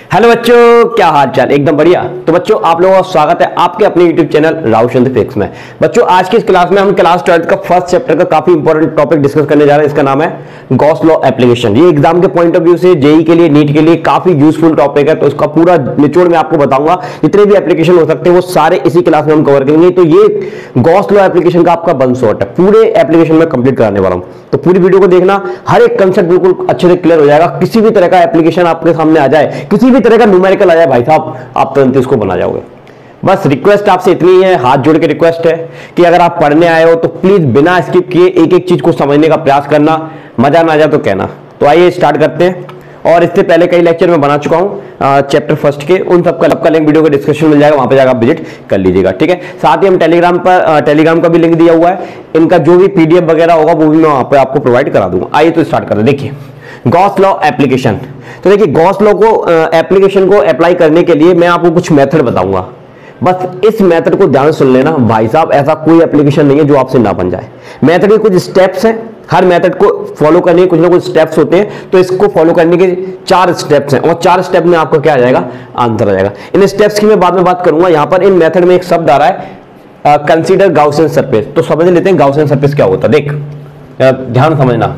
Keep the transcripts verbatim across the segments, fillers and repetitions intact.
Hello बच्चों, क्या हाल चाल? एकदम बढ़िया। तो बच्चों, आप लोगों का स्वागत है आपके अपने YouTube channel Rahul Chandra physics में। बच्चों, आज की इस क्लास में हम क्लास ट्वेल्थ का फर्स्ट चैप्टर का काफी इंपॉर्टेंट टॉपिक डिस्कस करने जा रहे हैं। इसका नाम है गॉस लॉ एप्लीकेशन। ये एग्जाम के पॉइंट ऑफ व्यू से, जेई के लिए, नीट के लिए काफी यूजफुल टॉपिक है। तो इसका पूरा निचोड़ में आपको बताऊंगा। जितने भी एप्लीकेशन हो सकते हैं वो सारे इसी क्लास में हम कवर करेंगे। तो ये गॉस लॉ एप्लीकेशन का आपका वन शॉट है, पूरे एप्लीकेशन में कंप्लीट कराने वाला हूं। तो पूरी वीडियो को देखना, हर एक कंसेप्ट बिल्कुल अच्छे से क्लियर हो जाएगा। किसी भी तरह का एप्लीकेशन आपके सामने आ जाए, किसी भी तरह का न्यूमेरिकल आ जाए भाई साहब, आप तुरंत इसको बना जाओगे। बस रिक्वेस्ट आपसे इतनी है, हाथ जोड़ के रिक्वेस्ट है कि अगर आप पढ़ने आए हो तो प्लीज बिना स्किप किए एक एक चीज को समझने का प्रयास करना। मजा ना आ जाए तो कहना। तो आइए स्टार्ट करते हैं। और इससे पहले कई लेक्चर में बना चुका हूं चैप्टर फर्स्ट के, उन सबका सबका लिंक वीडियो के डिस्क्रिप्शन मिल जाएगा, वहां पे जाकर आप विजिट कर लीजिएगा। ठीक है। साथ ही हम टेलीग्राम पर टेलीग्राम का भी लिंक दिया हुआ है। इनका जो भी पीडीएफ वगैरह होगा वो भी मैं वहां पे आपको प्रोवाइड करा दूंगा। आइए तो स्टार्ट करते हैं। देखिए गॉस लॉ एप्लीकेशन। तो देखिए गॉस लॉ को एप्लीकेशन को अप्लाई करने के लिए मैं आपको कुछ मेथड बताऊंगा। बस इस मेथड को ध्यान सुन लेना भाई साहब, ऐसा कोई एप्लीकेशन नहीं है जो आपसे ना बन जाए। मेथड के कुछ स्टेप्स हैं, हर मेथड को फॉलो करने के कुछ ना कुछ स्टेप्स होते हैं। तो इसको फॉलो करने के चार स्टेप्स हैं और चार स्टेप में आपको क्या आ जाएगा, आंसर आ जाएगा। इन स्टेप्स की मैं बाद में बात करूंगा। यहां पर इन मेथड में एक शब्द आ रहा है कंसीडर गाउसियन सरफेस। तो समझ लेते हैं गाउसियन सरफेस क्या होता है। देख ध्यान समझना,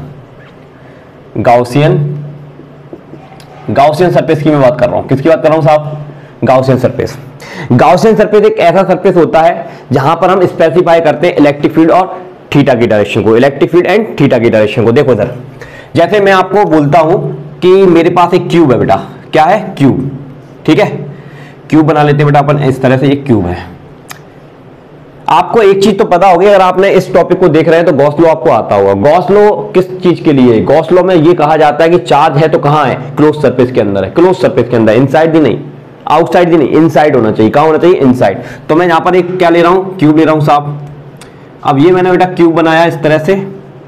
गाउसियन गाउसियन सरफेस की मैं बात कर रहा हूं। किसकी बात कर रहा हूं साहब? Gaussian surface. गाउसियन सरफेस एक ऐसा सरफेस होता है जहां पर हम स्पेसिफाई करते हैं इलेक्ट्रिक फील्ड और थीटा की डायरेक्शन को, इलेक्ट्रिक फील्ड एंड थीटा की डायरेक्शन को। देखो इधर, जैसे मैं आपको बोलता हूं कि मेरे पास एक क्यूब है बेटा। क्या है? क्यूब। ठीक है, क्यूब बना लेते हैं बेटा अपन इस तरह से। ये क्यूब है। आपको एक चीज तो पता होगी, अगर आपने इस टॉपिक को देख रहे हैं तो गॉस लॉ आपको आता होगा। गॉस लॉ किस चीज के लिए? गॉस लॉ में ये कहा जाता है कि चार्ज है तो कहां है? क्लोज सरफेस के अंदर है। क्लोज सरफेस के अंदर, इनसाइड भी नहीं, आउटसाइड भी नहीं, इनसाइड होना चाहिए। कहां होना चाहिए? इनसाइड। तो मैं यहां पर एक क्या ले रहा हूं? क्यूब ले रहा हूं साहब। अब ये मैंने बेटा क्यूब बनाया इस तरह से,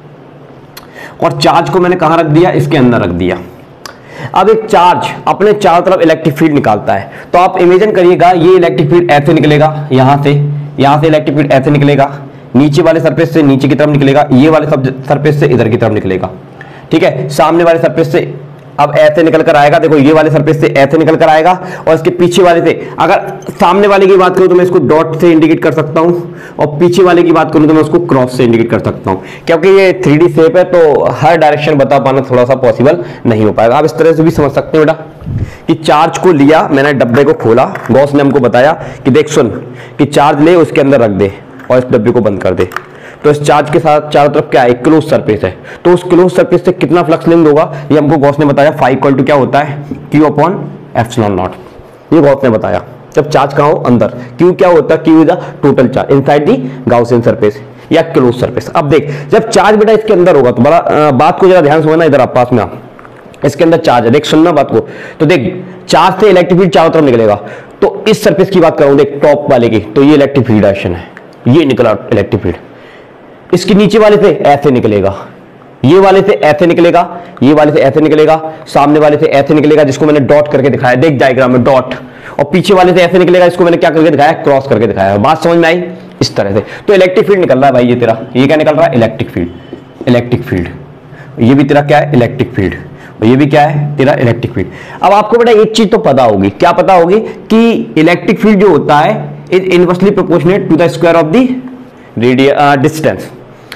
और चार्ज को मैंने कहां रख दिया? इसके अंदर रख दिया। अब एक चार्ज अपने चारों तरफ इलेक्ट्रिक फील्ड निकालता है। तो आप इमेजिन करिएगा, ये इलेक्ट्रिक फील्ड ऐसे निकलेगा, यहां से यहां से इलेक्ट्रिक फील्ड ऐसे निकलेगा, नीचे वाले सरफेस से नीचे की तरफ निकलेगा, ये वाले सरफेस से इधर की तरफ निकलेगा। ठीक है। सामने वाले सरफेस से अब ऐसे निकल कर आएगा। देखो ये वाले सरफेस से ऐसे निकल कर आएगा, और इसके पीछे वाले से, अगर सामने वाले की बात करूं तो मैं इसको डॉट से इंडिकेट कर सकता हूं, और पीछे वाले की बात करूं तो मैं उसको क्रॉस से इंडिकेट कर सकता हूं। क्योंकि ये थ्री डी शेप है तो हर डायरेक्शन बता पाना थोड़ा सा पॉसिबल नहीं हो पाएगा। आप इस तरह से भी समझ सकते हैं बेटा कि चार्ज को लिया मैंने, डब्बे को खोला, गॉस ने हमको बताया कि देख सुन कि चार्ज ले, उसके अंदर रख दे और इस डब्बे को बंद कर दे। तो इस चार्ज के साथ चारों तरफ क्या है? क्लोज सरफेस है। तो उस क्लोज सरफेस से कितना फ्लक्स लिंक होगा ये हमको गॉस ने बताया। फाइव इक्वल टू क्या होता है? Q upon epsilon naught. ये गॉस ने बताया। जब चार्ज कहां हो? अंदर। क्यू क्या होता है? Q is the total charge inside the Gaussian surface या क्लोज सरफेस। अब देख, जब चार्ज बेटा इसके अंदर होगा तो बड़ा आ, बात को जरा ध्यान से समझना। इधर आप पास में आ, इसके अंदर चार्ज है। देख सुनना बात को। तो देख, चार्ज से इलेक्ट्रिक फील्ड चारों तरफ निकलेगा। तो इस सरफेस की बात करूं, देख टॉप वाले की, तो ये इलेक्ट्रिक फील्ड डायरेक्शन है, ये निकला इलेक्ट्रिक फील्ड। इसके नीचे वाले से ऐसे निकलेगा, ये वाले से ऐसे निकलेगा, ये वाले से ऐसे निकलेगा, सामने वाले से ऐसे निकलेगा, जिसको मैंने डॉट करके दिखाया। देख डायग्राम में डॉट। और पीछे वाले से ऐसे निकलेगा, इसको मैंने क्या करके दिखाया? क्रॉस करके दिखाया। बात समझ में आई? इस तरह से। तो इलेक्ट्रिक फील्ड निकल रहा है भाई, ये तेरा, ये क्या निकल रहा है? Electric field. Electric field. ये भी तेरा क्या है? Electric field. और ये भी क्या है? तेरा इलेक्ट्रिक फील्ड। अब आपको बेटा एक चीज तो पता होगी। क्या पता होगी? कि इलेक्ट्रिक फील्ड जो होता है is inversely proportionate to the square of the radius distance.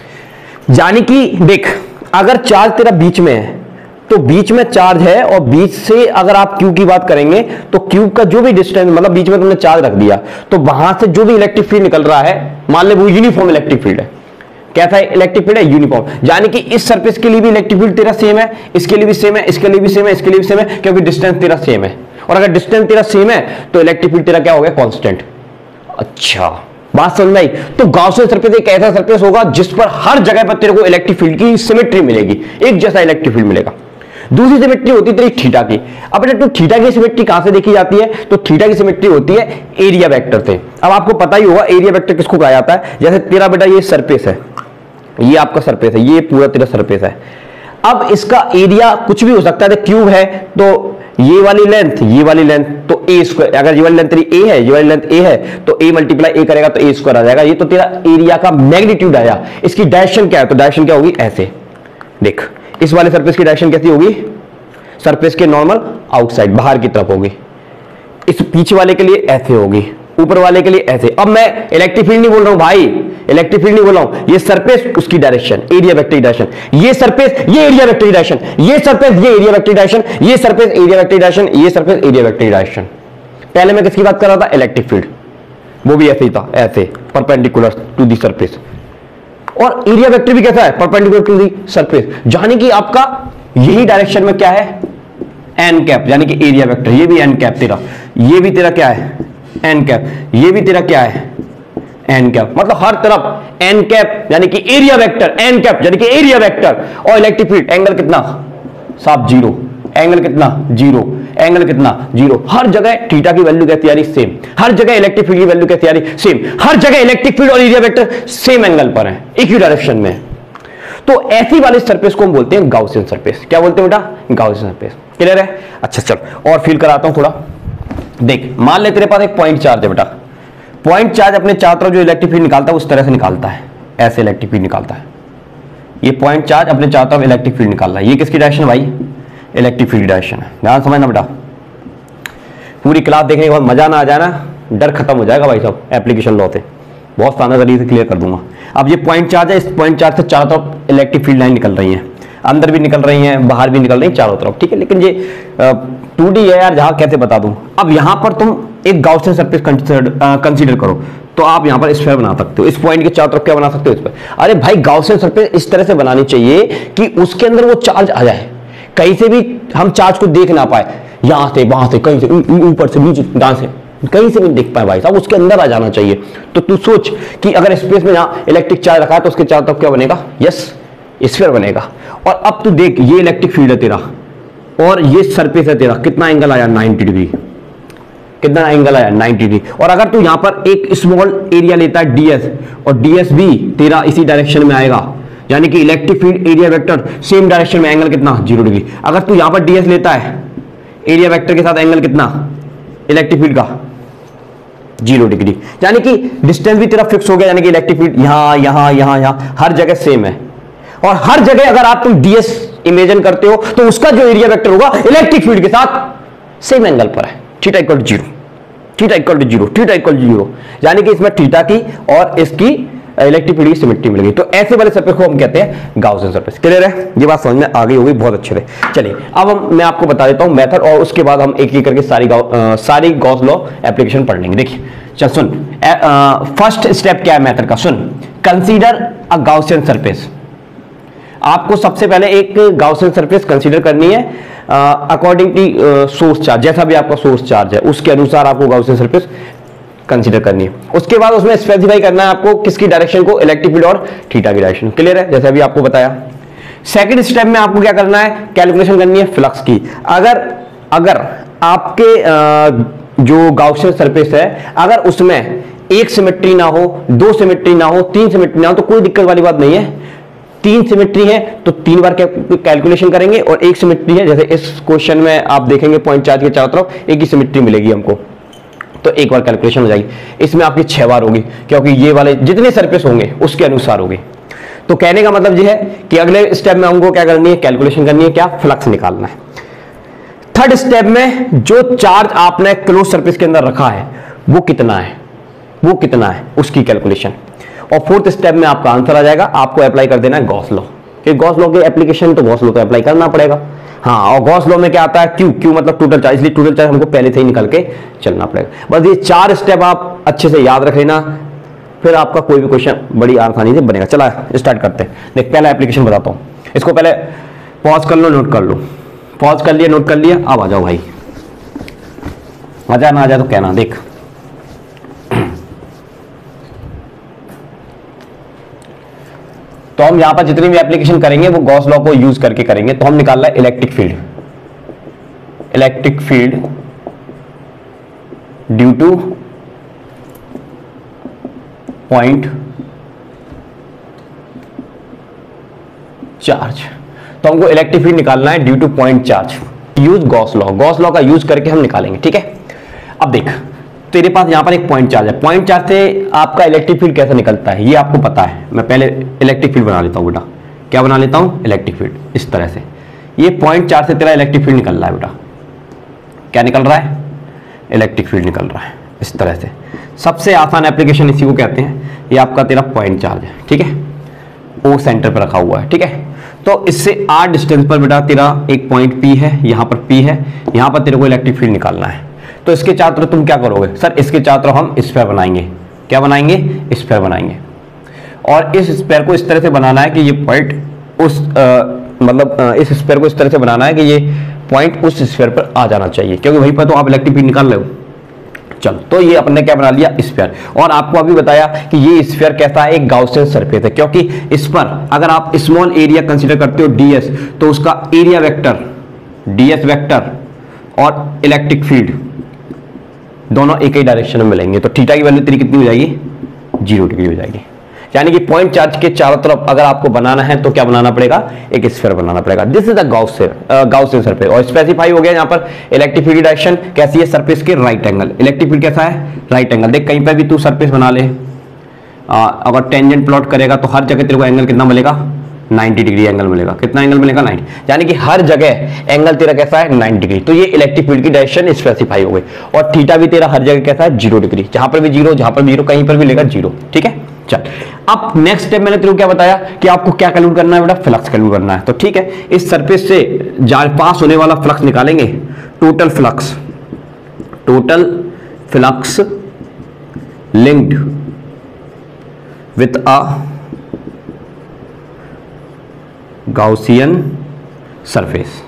यानी कि देख, अगर चार्ज तेरा बीच में है तो बीच में चार्ज है, और बीच से अगर आप क्यू की बात करेंगे तो क्यूब का जो भी डिस्टेंस, मतलब बीच में तुमने चार्ज रख दिया, तो वहां से जो भी इलेक्ट्रिक फील्ड निकल रहा है, मान ले वो यूनिफॉर्म इलेक्ट्रिक फील्ड है। कैसा है? इलेक्ट्रिक फील्ड है यूनिफॉर्म। यानी कि इस सरफेस के लिए भी इलेक्ट्रिक फील्ड तेरा सेम है, इसके लिए भी सेम है, इसके लिए भी सेम है, इसके लिए भी सेम है, क्योंकि डिस्टेंस तेरा सेम है। और अगर डिस्टेंस तेरा सेम है तो इलेक्ट्रिक फील्ड तेरा क्या हो गया? कांस्टेंट। अच्छा, बात समझ में आई? तो गाउसियन सरफेस एक ऐसा सरफेस होगा जिस पर हर जगह पर तेरे को इलेक्ट्रिक फील्ड की सिमेट्री मिलेगी, एक जैसा इलेक्ट्रिक फील्ड मिलेगा। दूसरी सिमेट्री होती है तेरी थीटा की। अब बेटा तो थीटा की सिमेट्री कहां से देखी जाती है? तो थीटा की सिमेट्री होती है एरिया वेक्टर से। अब आपको पता ही होगा एरिया वेक्टर किसको कहा जाता है। जैसे तेरा बेटा ये सरफेस है, ये आपका सरफेस है, ये पूरा तेरा सरफेस है। अब इसका एरिया कुछ भी हो सकता है। क्यूब है तो ये वाली लेंथ, ये वाली लेंथ, तो ए स्क्वायर, अगर ये वाली लेंथ तेरी ए है, ये वाली लेंथ ए है, तो ए मल्टीप्लाई ए करेगा तो ए स्क्वायर आ जाएगा। ये तो तेरा एरिया का मैग्नीट्यूड आया। इसकी डायरेक्शन क्या है? तो डायरेक्शन क्या होगी? ऐसे। देख, इस वाले सरफेस की डायरेक्शन कैसी होगी? सरफेस के नॉर्मल आउटसाइड, बाहर की तरफ होगी। इस पीछे वाले के लिए ऐसे होगी, ऊपर वाले के लिए ऐसे। अब मैं इलेक्ट्रिक फील्ड नहीं बोल रहा हूं भाई, इलेक्ट्रिक फील्ड नहीं बोल रहा हूं, ये सरफेस उसकी डायरेक्शन, एरिया वेक्टर डायरेक्शन, ये सरफेस ये एरिया वेक्टर डायरेक्शन, ये सरफेस ये एरिया वेक्टर डायरेक्शन, ये सरफेस एरिया वेक्टर डायरेक्शन, ये सरफेस एरिया वेक्टर डायरेक्शन। पहले मैं किसकी बात कर रहा था? इलेक्ट्रिक फील्ड, वो भी ऐसे ही था, ऐसे परपेंडिकुलर टू दी सरफेस। और एरिया वेक्टर भी कैसा है? परपेंडिकुलर टू दी सरफेस, यानी कि आपका यही डायरेक्शन में क्या है? एन कैप, यानी कि एरिया वेक्टर। ये भी एन कैप तेरा, ये भी तेरा क्या है? एन कैप, ये भी तेरा क्या है? N cap. मतलब हर तरफ एन कैप यानी कि एरिया वेक्टर, एन कैप यानी कि एरिया वेक्टर। और इलेक्ट्रिक फील्ड एंगल कितना? साफ जीरो। एंगल कितना? जीरो। एंगल कितना? जीरो। हर जगह थीटा की वैल्यू कैसी आ रही? सेम। हर जगह इलेक्ट्रिक फील्ड की वैल्यू कैसी आ रही? सेम। हर जगह इलेक्ट्रिक फील्ड और एरिया वेक्टर सेम एंगल पर है, एक ही डायरेक्शन में। तो ऐसी वाली सरफेस को हम बोलते हैं गाउसियन सरफेस। क्या बोलते हैं बेटा? Gaussian surface. क्लियर है? अच्छा चल और फील कराता हूं थोड़ा। देख, मान ले तेरे पास एक पॉइंट चार्ज है बेटा। पॉइंट चार्ज अपने चारों तरफ जो इलेक्ट्रिक फील्ड निकालता है उस तरह से निकालता है, ऐसे इलेक्ट्रिक फील्ड निकालता है। ये पॉइंट चार्ज अपने चारों तरफ इलेक्ट्रिक फील्ड निकाल रहा है। ये किसकी डायरेक्शन है भाई? इलेक्ट्रिक फील्ड डायरेक्शन है। ध्यान समझना बेटा, पूरी क्लास देखने के बाद मजा ना आ जाए ना, डर खत्म हो जाएगा भाई साहब। एप्लीकेशन लॉ से बहुत शानदार तरीके से क्लियर कर दूंगा। अब ये पॉइंट चार्ज है, इस पॉइंट चार्ज से चारों तरफ इलेक्ट्रिक फील्ड लाइन निकल रही है, अंदर भी निकल रही हैं, बाहर भी निकल रही हैं, चारों तरफ। ठीक है, लेकिन ये टू डी है यार, जहां कैसे बता दूं। अब यहां पर तुम एक गाउसियन सरफेस कंसीडर करो, तो आप यहां पर स्फीयर बना सकते हो। इस पॉइंट के चारों तरफ क्या बना सकते हो? इस पर। अरे भाई, गाउसियन सरफेस इस तरह से बनानी चाहिए कि उसके अंदर वो चार्ज आ जाए, कहीं से भी हम चार्ज को देख ना पाए, यहां से वहां से कहीं से, ऊपर से नीचे, डां से, कहीं से भी देख पाए भाई साहब, उसके अंदर आ जाना चाहिए। तो तू सोच कि अगर स्पेस में यहां इलेक्ट्रिक चार्ज रखा है तो उसके चारों तरफ क्या बनेगा? यस, स्फीयर बनेगा। और अब तू देख, ये इलेक्ट्रिक फील्ड है तेरा और ये सरफेस है तेरा, कितना एंगल आया? Ninety degree. कितना एंगल आया? Ninety degree. और अगर तू यहां पर एक स्मॉल एरिया लेता है डीएस, और डीएस भी तेरा इसी डायरेक्शन में आएगा, यानी कि electric field area vector same direction में, एंगल कितना? Zero degree. अगर तू यहां पर डीएस लेता है, एरिया वेक्टर के साथ एंगल कितना? इलेक्ट्रिक फील्ड का जीरो डिग्री, यानी कि डिस्टेंस भी तेरा फिक्स हो गया, यानी कि इलेक्ट्रिक फील्ड यहां यहां यहां यहां हर जगह सेम है। और हर जगह अगर आप तुम डीएस इमेजिन करते हो तो उसका जो एरिया वेक्टर होगा इलेक्ट्रिक फील्ड के साथ सेम एंगल पर है, theta equal to zero, theta equal to zero, theta equal to zero, यानी कि इसमें थीटा की और इसकी इलेक्ट्रिक फील्ड की सिमेट्री मिल गई। तो ऐसे वाले सरफेस को हम कहते हैं गाउसियन सरफेस। क्लियर है? ये बात समझ में आ गई होगी, बहुत अच्छे से। चलिए अब हम मैं आपको बता देता हूं मेथड, और उसके बाद हम एक एक करके सारी आ, सारी गॉस लॉ एप्लीकेशन पढ़ लेंगे। देखिए चल सुन, फर्स्ट स्टेप क्या है मेथड का? सुन, कंसीडर अ गाउसियन सरफेस। आपको सबसे पहले एक गाउसियन सरफेस कंसीडर करनी है अकॉर्डिंग टू सोर्स चार्ज, जैसा भी आपका सोर्स चार्ज है उसके अनुसार आपको गाउसियन सरफेस कंसीडर करनी है। उसके बाद उसमें स्पेसिफाई करना है आपको किसकी डायरेक्शन को? इलेक्ट्रिक फील्ड और थीटा की डायरेक्शन। क्लियर है? जैसा भी आपको बताया। सेकंड स्टेप में आपको क्या करना है? कैलकुलेशन करनी है फ्लक्स की। अगर अगर आपके आ, जो गाउसियन सरफेस है, अगर उसमें एक सिमेट्री ना हो, दो सिमेट्री ना हो, तीन सिमेट्री ना हो, तो कोई दिक्कत वाली बात नहीं है। तीन सिमेट्री है तो तीन बार कैलकुलेशन करेंगे, और एक सिमेट्री है, जैसे इस क्वेश्चन में आप देखेंगे पॉइंट चार्ज के चारों तरफ एक ही सिमेट्री मिलेगी हमको, तो एक बार कैलकुलेशन हो जाएगी। इसमें आपकी छह बार होगी, क्योंकि ये वाले जितने सरफेस होंगे उसके अनुसार होगी। तो कहने का मतलब यह है कि अगले स्टेप में हमको क्या करनी है? कैलकुलेशन करनी है। क्या? फ्लक्स निकालना है। थर्ड स्टेप में जो चार्ज आपने क्लोज सरफेस के अंदर रखा है वो कितना है, वो कितना है उसकी कैलकुलेशन। और फोर्थ स्टेप में आपका आंसर आ जाएगा। आपको अप्लाई कर देना है गॉस लॉ, कि गॉस लॉ की एप्लीकेशन तो गॉस लॉ तो अप्लाई करना पड़ेगा। हाँ, और गॉस लॉ में क्या आता है? क्यू, क्यू मतलब टोटल चार्ज, इसलिए टोटल चार्ज हमको पहले से ही निकल के चलना पड़ेगा। बस ये चार स्टेप आप अच्छे से याद रख लेना, फिर आपका कोई भी क्वेश्चन बड़ी आसानी से बनेगा। चला स्टार्ट करते हैं। देख, पहला एप्लीकेशन बताता हूँ, इसको पहले पॉज कर लो, नोट कर लो। पॉज कर लिया, नोट कर लिया, अब आ जाओ भाई। मजा ना आ जाए तो कहना। देख, तो हम यहां पर जितनी भी एप्लीकेशन करेंगे वो गॉस लॉ को यूज करके करेंगे। तो हम निकाल रहे हैं electric field, electric field due to point charge. तो हमको इलेक्ट्रिक फील्ड निकालना है due to point charge. Use Gauss law, Gauss law का यूज करके हम निकालेंगे। ठीक है, अब देख, तेरे पास यहां पर एक पॉइंट चार्ज है। पॉइंट चार्ज से आपका इलेक्ट्रिक फील्ड कैसे निकलता है ये आपको पता है। मैं पहले इलेक्ट्रिक फील्ड बना लेता हूं बेटा। क्या बना लेता हूं? Electric field. इस तरह से ये पॉइंट चार से तेरा इलेक्ट्रिक फील्ड निकल रहा है बेटा, क्या निकल रहा है, इलेक्ट्रिक फील्ड निकल रहा है इस तरह से। सबसे आसान एप्लीकेशन इसी को कहते हैं। ये आपका तेरा पॉइंट चार्ज है, ठीक है, ओ सेंटर पर रखा हुआ है, ठीक है। तो इससे आर डिस्टेंस पर बेटा तेरा एक पॉइंट पी है, यहां पर पी है, यहां पर तेरे को इलेक्ट्रिक फील्ड निकालना है। तो इसके चारों तरफ तुम क्या करोगे, सर इसके चारों तरफ हम स्फीयर बनाएंगे, क्या बनाएंगे, स्फीयर बनाएंगे। और इस स्फीयर को इस तरह से बनाना है कि ये पॉइंट उस आ, मतलब आ, इस स्फीयर को इस तरह से बनाना है कि ये पॉइंट उस स्फीयर पर आ जाना चाहिए, क्योंकि वहीं पर तो आप इलेक्ट्रिक फील्ड निकाल रहे हो। चलो, तो ये अपने क्या बना लिया, स्फीयर। और आपको अभी बताया कि ये स्फीयर कैसा है, एक गाउसियन सरफेस है, क्योंकि इस पर अगर आप स्मॉल एरिया कंसीडर करते हो डीएस, तो उसका एरिया वेक्टर डीएस वेक्टर और इलेक्ट्रिक फील्ड दोनों एक ही डायरेक्शन में मिलेंगे। तो थीटा की वैल्यू तेरी कितनी हो जाएगी, जीरो डिग्री हो जाएगी। यानी कि पॉइंट चार्ज के चारों तरफ अगर आपको बनाना है तो क्या बनाना पड़ेगा, एक स्फीयर बनाना पड़ेगा। This is a Gaussian Gaussian surface. और स्पेसिफाई हो गया यहाँ पर इलेक्ट्रिक फील्ड डायरेक्शन कैसी है, सरफेस के राइट एंगल। इलेक्ट्रिक फील्ड कैसा है, राइट एंगल। देख कहीं पर भी तू सरफेस बना ले, आ, अगर टेंजेंट प्लॉट करेगा तो हर जगह तेरे को एंगल कितना मिलेगा, नब्बे डिग्री एंगल मिलेगा। कितना एंगल मिलेगा, नब्बे। यानी कि हर जगह एंगल तेरा कैसा है, नब्बे डिग्री। तो ये इलेक्ट्रिक फील्ड की डायरेक्शन स्पेसिफाई हो गई। और थीटा भी तेरा हर जगह कैसा है, जीरो डिग्री। जहां पर भी जीरो, जहां पर भी जीरो, कहीं पर भी लेगा जीरो, ठीक है। चल, अब नेक्स्ट स्टेप मैंने तेरे को क्या बताया कि आपको क्या कैलकुलेट करना है बेटा, फ्लक्स कैलकुलेट करना है। तो ठीक है, इस सरफेस से जार पास होने वाला फ्लक्स निकालेंगे, total flux, total flux linked with a Gaussian surface.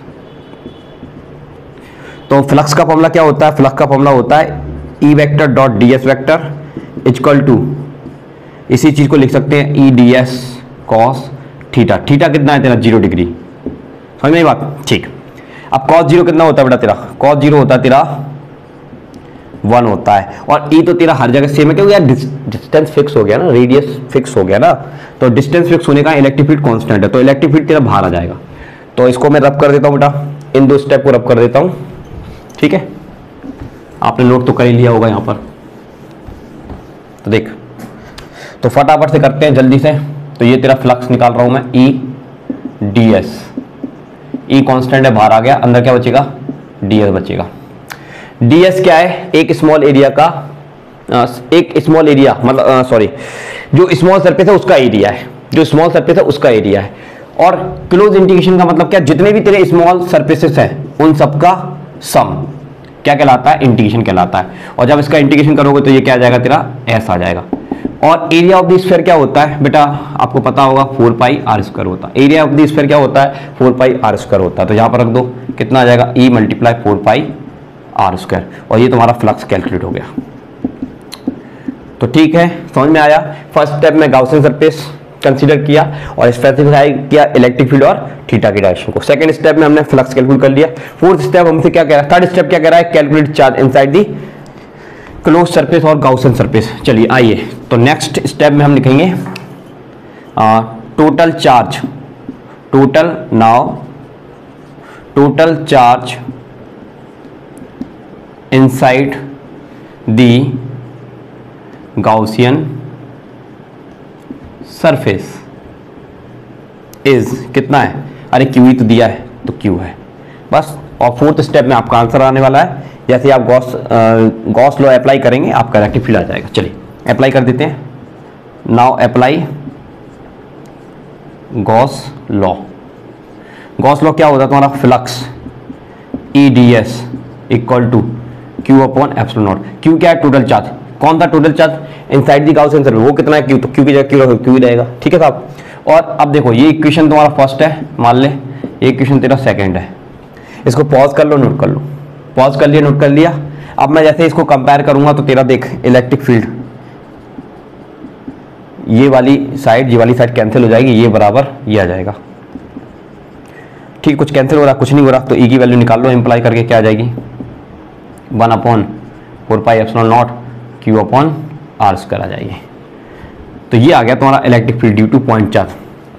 तो फ्लक्स का फॉर्मूला क्या होता है, फ्लक्स का फॉर्मूला होता है E vector dot d s vector equal to, इसी चीज को लिख सकते हैं E D S cos theta. Theta कितना है तेरा, जीरो डिग्री। समझ में बात, ठीक। अब कॉस जीरो कितना होता है बेटा तेरा, कॉस जीरो होता है तेरा वन होता है। और ई तो तेरा हर जगह सेम है, क्योंकि यार डिस्टेंस फिक्स हो गया ना, रेडियस फिक्स हो गया ना। तो डिस्टेंस फिक्स होने का इलेक्ट्रिक फील्ड कांस्टेंट है, तो इलेक्ट्रिक फील्ड तेरा बाहर आ जाएगा। तो इसको मैं रब कर देता हूं बेटा, इन दो स्टेप को रब कर देता हूं, ठीक है। आपने नोट तो कर ही लिया होगा यहां पर। तो देख, तो फटाफट से करते हैं जल्दी से। तो ये तेरा फ्लक्स निकाल रहा हूं मैं, E D S, E constant है, बाहर आ गया, अंदर क्या बचेगा, डी एस बचेगा। डी एस क्या है, एक स्मॉल एरिया का, एक स्मॉल एरिया मतलब सॉरी जो स्मॉल सरफेस है उसका एरिया है, जो स्मॉल सरफेस है उसका एरिया है। और क्लोज इंटीग्रेशन का मतलब क्या, जितने भी तेरे स्मॉल सरफेसेस हैं उन सबका सम क्या कहलाता है, इंटीग्रेशन कहलाता है। और जब इसका इंटीग्रेशन करोगे तो ये क्या आ जाएगा तेरा, एस आ जाएगा। और एरिया ऑफ द स्फीयर क्या होता है बेटा, आपको पता होगा, फोर पाई आर स्क्वायर होता है। एरिया ऑफ द स्फीयर क्या होता है, फोर पाई आर स्क्वायर होता है। तो यहां पर रख दो, कितना आ जाएगा, E multiply four pi are square. और ये तुम्हारा फ्लक्स कैलकुलेट हो गया। तो ठीक है, समझ में आया। फर्स्ट स्टेप में गाउसियन सरफेस कंसीडर किया और स्पेसिफाई किया इलेक्ट्रिक फील्ड और थीटा की डायरेक्शन को। सेकंड स्टेप में हमने फ्लक्स कैलकुलेट कर लिया। फोर्थ स्टेप हमसे क्या कह रहा है, थर्ड स्टेप क्या कह रहा है, calculate charge inside the close surface और गाउसियन सरफेस। चलिए आइए, तो नेक्स्ट स्टेप में हम लिखेंगे total charge, total now total charge inside the Gaussian surface is कितना है, अरे क्यू ही तो दिया है तो क्यू है बस। और फोर्थ स्टेप में आपका आंसर आने वाला है। जैसे आप गॉस गॉस लॉ अप्लाई करेंगे आपका इलेक्ट्रिक फील्ड आ जाएगा। चलिए अप्लाई कर देते हैं। Now apply Gauss law. Gauss law क्या होता है तुम्हारा, flux E D S equal to Q upon epsilon naught. Q क्या है, टोटल चार्ज। कौन था total charge, inside the Gaussian surface, वो कितना है, क्यू। तो क्यू की जगह क्यू क्यू ही रहेगा, ठीक है साहब। और अब देखो ये इक्वेशन तुम्हारा फर्स्ट है, मान ले ये इक्वेशन तेरा सेकंड है। इसको पॉज कर लो, नोट कर लो। पॉज कर लिया, नोट कर लिया। अब मैं जैसे इसको कंपेयर करूंगा तो तेरा देख इलेक्ट्रिक फील्ड, ये वाली साइड ये वाली साइड कैंसिल हो जाएगी, ये बराबर ये आ जाएगा, ठीक। कुछ कैंसिल हो रहा, कुछ नहीं हो रहा, तो ई की वैल्यू निकाल लो, इंप्लाई करके क्या आ जाएगी, one upon four pi epsilon naught Q upon r square आ जाएगी। तो ये आ गया तुम्हारा electric field due to point charge,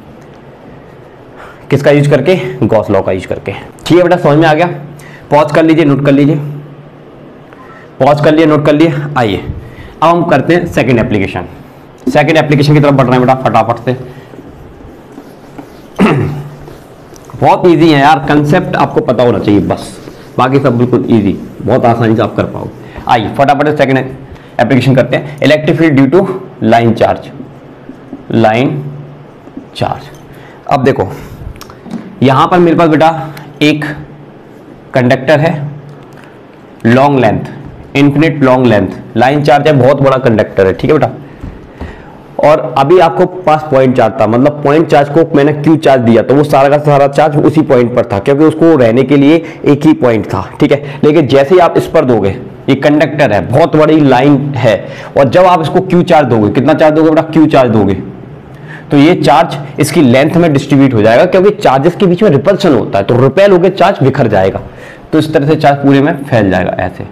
किसका यूज करके, गॉस लॉ का यूज करके। ठीक है बेटा, समझ में आ गया। पॉज कर लीजिए, नोट कर लीजिए, पॉज कर लिए, नोट कर लिए। आइए अब हम करते हैं सेकंड एप्लीकेशन। सेकंड एप्लीकेशन की तरफ बढ़ रहे हैं बेटा फटाफट से। बहुत इजी है यार, कंसेप्ट आपको पता होना चाहिए बस, बाकी सब बिल्कुल इजी, बहुत आसानी से आप कर पाओगे। आइए फटाफट सेकंड एप्लीकेशन करते हैं। Electric field due to line charge, line charge. अब देखो यहां पर मेरे पास बेटा एक कंडक्टर है, long length, infinite long length, line charge है, बहुत बड़ा कंडक्टर है, ठीक है बेटा। और अभी आपको पास पॉइंट चार्ज था, मतलब पॉइंट चार्ज को मैंने क्यू चार्ज दिया तो वो सारा का सारा चार्ज उसी पॉइंट पर था, क्योंकि उसको रहने के लिए एक ही पॉइंट था, ठीक है। लेकिन जैसे ही आप इस पर दोगे, ये कंडक्टर है, बहुत बड़ी लाइन है, और जब आप इसको क्यू चार्ज दोगे, कितना चार्ज दोगे बेटा, क्यू चार्ज दोगे, तो ये चार्ज इसकी लेंथ में डिस्ट्रीब्यूट हो जाएगा, क्योंकि चार्जेस के बीच में रिपल्शन होता है, तो रिपेल होकर चार्ज बिखर जाएगा। तो इस तरह से चार्ज पूरे में फैल जाएगा, ऐसे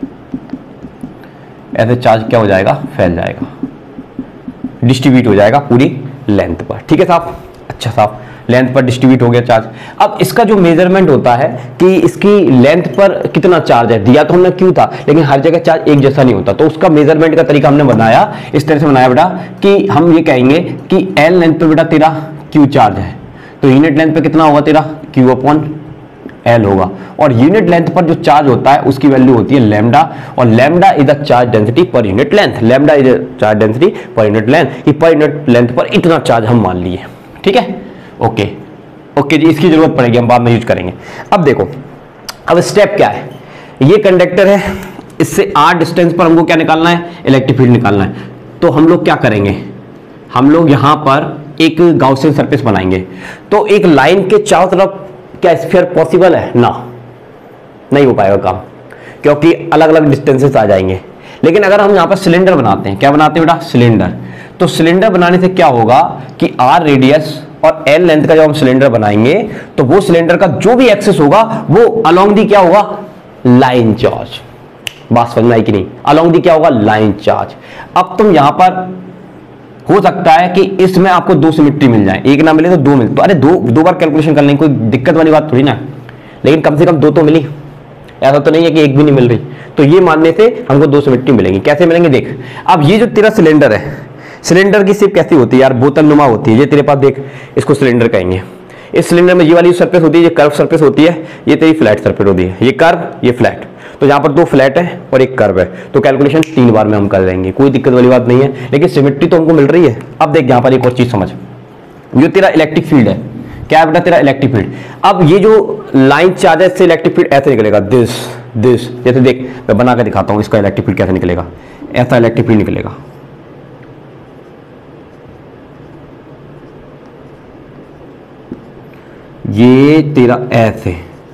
ऐसे चार्ज क्या हो जाएगा, फैल जाएगा, डिस्ट्रीब्यूट हो जाएगा पूरी लेंथ पर, ठीक है साहब। अच्छा साहब, लेंथ पर डिस्ट्रीब्यूट हो गया चार्ज। अब इसका जो मेजरमेंट होता है कि इसकी लेंथ पर कितना चार्ज है, दिया तो हमने क्यू था, लेकिन हर जगह चार्ज एक जैसा नहीं होता, तो उसका मेजरमेंट का तरीका हमने बनाया इस तरह से बनाया बेटा कि हम ये कहेंगे कि एल लेंथ पर बेटा तेरा क्यू चार्ज है, तो यूनिट लेंथ पे कितना होगा तेरा, क्यू अपॉन एल होगा, और यूनिट लेंथ पर जो चार्ज होता है उसकी वैल्यू होती है लैम्डा, और lambda is the charge density per unit length, lambda is charge density per unit length, कि पर यूनिट लेंथ पर इतना चार्ज हम मान लिए, ठीक है। ओके ओके जी, इसकी जरूरत पड़ेगी, हम बाद में यूज करेंगे। अब देखो, अब स्टेप क्या है, ये कंडक्टर है, इससे आर डिस्टेंस पर हमको क्या निकालना है, इलेक्ट्रिक फील्ड निकालना है। तो हम लोग क्या करेंगे, हम लोग यहां पर एक गाउसियन सरफेस बनाएंगे। तो एक लाइन के चारों तरफ क्या स्फीयर पॉसिबल है ना, नहीं हो पाएगा काम, क्योंकि अलग अलग डिस्टेंसेस आ जाएंगे। लेकिन अगर हम यहां पर सिलेंडर बनाते हैं, क्या बनाते हैं बेटा, सिलेंडर, तो सिलेंडर बनाने से क्या होगा कि आर रेडियस और एल लेंथ का जब हम सिलेंडर बनाएंगे तो वो सिलेंडर का जो भी एक्सेस होगा वो अलोंग दी क्या होगा, लाइन चार्ज। बात समझ में आई कि नहीं, अलोंग दी क्या होगा, लाइन चार्ज। अब तुम यहां पर हो सकता है कि इसमें आपको दो सिमेट्री मिल जाए, एक ना मिले तो दो मिल, तो अरे दो दो बार कैलकुलेशन कर लेंगे, कोई दिक्कत वाली बात थोड़ी ना, लेकिन कम से कम दो तो मिली, ऐसा तो नहीं है कि एक भी नहीं मिल रही। तो ये मानने से हमको दो सिमेट्री मिलेंगी। कैसे मिलेंगे देख, अब ये जो तेरा सिलेंडर है, सिलेंडर की शेप कैसी होती है यार, बोतल नुमा होती है, ये तेरे पास देख, इसको सिलेंडर कहेंगे। इस सिलेंडर में ये वाली सरफेस होती है, ये कर्व सरफेस होती है, ये तेरी फ्लैट सरफेस होती है, ये कर्व ये फ्लैट, तो यहाँ पर दो फ्लैट है और एक कर्व है, तो कैलकुलेशन तीन बार में हम कर देंगे, कोई दिक्कत वाली बात नहीं है, लेकिन सिमेट्री तो हमको मिल रही है। अब देख यहाँ पर एक और चीज समझ, जो तेरा इलेक्ट्रिक फील्ड है, क्या है बेटा तेरा इलेक्ट्रिक फील्ड। अब ये जो लाइन चार्ज है इससे इलेक्ट्रिक फील्ड ऐसे निकलेगा, दिस दिस, जैसे देख मैं बना कर दिखाता हूँ इसका इलेक्ट्रिक फील्ड कैसे निकलेगा, ऐसा इलेक्ट्रिक फील्ड निकलेगा। ये तेरा ऐसे,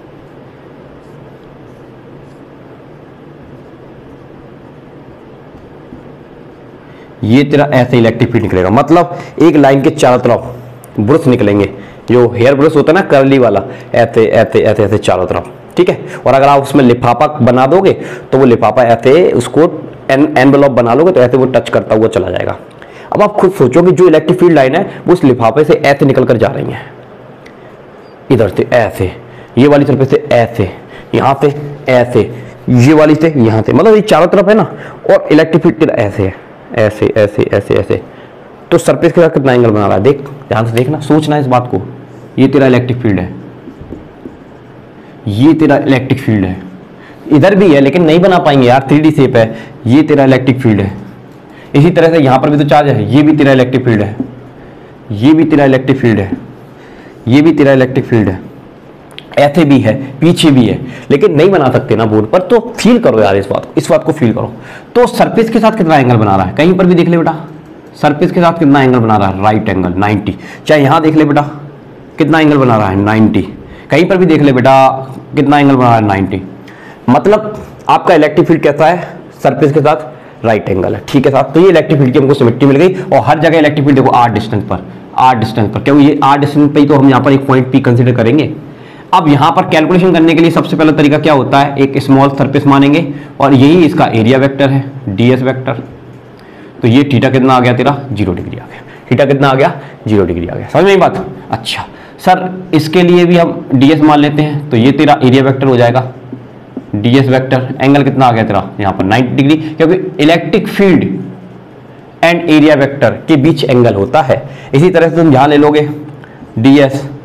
ये तेरा ऐसे इलेक्ट्रिक फील्ड निकलेगा, मतलब एक लाइन के चारों तरफ ब्रश निकलेंगे, जो हेयर ब्रश होता है ना कर्ली वाला, ऐसे ऐसे ऐसे ऐसे चारों तरफ, ठीक है। और अगर आप उसमें लिफाफा बना दोगे तो वो लिफाफा ऐसे उसको एन एनवेलप बना लोगे तो ऐसे वो टच करता हुआ चला जाएगा। अब आप खुद सोचो कि जो इलेक्ट्रिक फील्ड लाइन है वो उस लिफाफे से ऐसे निकल कर जा रही है, इधर से ऐसे, ये वाली सरफेस से ऐसे, यहाँ से ऐसे, ये वाली से यहाँ से, मतलब ये चारों तरफ है ना, और इलेक्ट्रिक फील्ड ऐसे है, ऐसे ऐसे ऐसे ऐसे, तो सरफेस के साथ कितना एंगल बना रहा है, देख ध्यान से देखना, सोचना इस बात को। ये तेरा इलेक्ट्रिक फील्ड है, ये तेरा इलेक्ट्रिक फील्ड है, इधर भी है लेकिन नहीं बना पाएंगे यार, थ्री डी शेप है, ये तेरा इलेक्ट्रिक फील्ड है। इसी तरह से यहां पर भी तो चार्ज है, ये भी तेरा इलेक्ट्रिक फील्ड है, ये भी तेरा इलेक्ट्रिक फील्ड है, ये भी तेरा इलेक्ट्रिक फील्ड है, ऐसे भी है, पीछे भी है, लेकिन नहीं बना सकते ना बोर्ड पर। तो फील करो यार इस बात को, इस बात को फील करो। तो सरफेस के साथ कितना एंगल बना रहा है, कहीं पर भी देख ले बेटा, सरफेस के साथ कितना एंगल बना रहा है, राइट एंगल नाइंटी। चाहे यहां देख ले बेटा कितना एंगल बना रहा है, नाइंटी। कहीं पर भी देख ले बेटा कितना एंगल बना रहा है, नाइंटी। मतलब आपका इलेक्ट्रिक फील्ड कैसा है, सरफेस के साथ राइट एंगल है, ठीक है साहब। तो ये इलेक्ट्रिक फील्ड की हमको सिमेट्री मिल गई, और हर जगह इलेक्ट्रिक फील्ड देखो आर डिस्टेंस पर, आर डिस्टेंस पर, क्योंकि ये आर डिस्टेंस पर ही तो हम यहाँ पर एक पॉइंट पी कंसीडर करेंगे। अब यहाँ पर कैलकुलेशन करने के लिए सबसे पहला तरीका क्या होता है, एक स्मॉल सरफेस मानेंगे, और यही इसका एरिया वेक्टर है, डीएस वेक्टर। तो ये थीटा कितना आ गया तेरा, जीरो डिग्री आ गया, थीटा कितना आ गया, जीरो डिग्री आ गया। समझ में आई बात। अच्छा सर इसके लिए भी हम डीएस मान लेते हैं, तो ये तेरा एरिया वेक्टर हो जाएगा, डीएस वेक्टर। एंगल कितना आ गया तेरा यहाँ पर नाइंटी डिग्री, क्योंकि electric field and area vector के बीच एंगल होता है। इसी तरह से तुम यहाँ ले लोगे डीएस,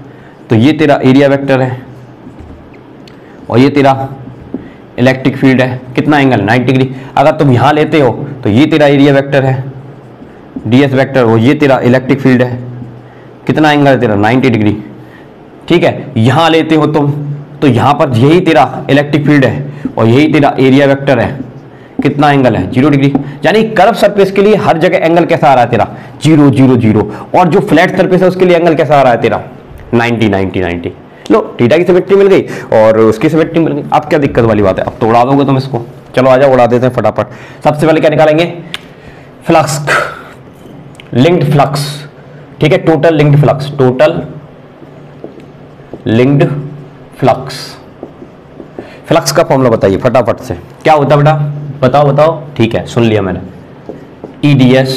तो ये तेरा एरिया वेक्टर है और ये तेरा इलेक्ट्रिक फील्ड है, कितना एंगल नाइंटी डिग्री। अगर तुम यहां लेते हो तो ये तेरा एरिया वेक्टर है ds वेक्टर, और ये तेरा इलेक्ट्रिक फील्ड है, कितना एंगल है तेरा नाइंटी डिग्री। ठीक है, यहां लेते हो तुम तो यहां पर यही तेरा इलेक्ट्रिक फील्ड है और यही तेरा एरिया वेक्टर है, कितना एंगल है जीरो डिग्री। यानी कर्व सरफेस के लिए हर जगह एंगल कैसा आ रहा है तेरा जीरो जीरो जीरो, और जो फ्लैट सरफेस है उसके लिए एंगल कैसा आ रहा है तेरा नाइंटी नाइंटी नाइंटी। लो थीटा की सिमेट्री मिल गई और उसकी सिमेट्री मिल गई। अब क्या दिक्कत वाली बात है, अब तो उड़ा दोगे तुम इसको। चलो आ जाओ उड़ा देते हैं फटाफट। सबसे पहले क्या निकालेंगे, फ्लक्स, लिंक्ड फ्लक्स। ठीक है, total linked flux, total linked flux. Flux का फॉर्मूला बताइए फटाफट से, क्या होता है बेटा, बताओ बताओ। ठीक है, सुन लिया मैंने, E D S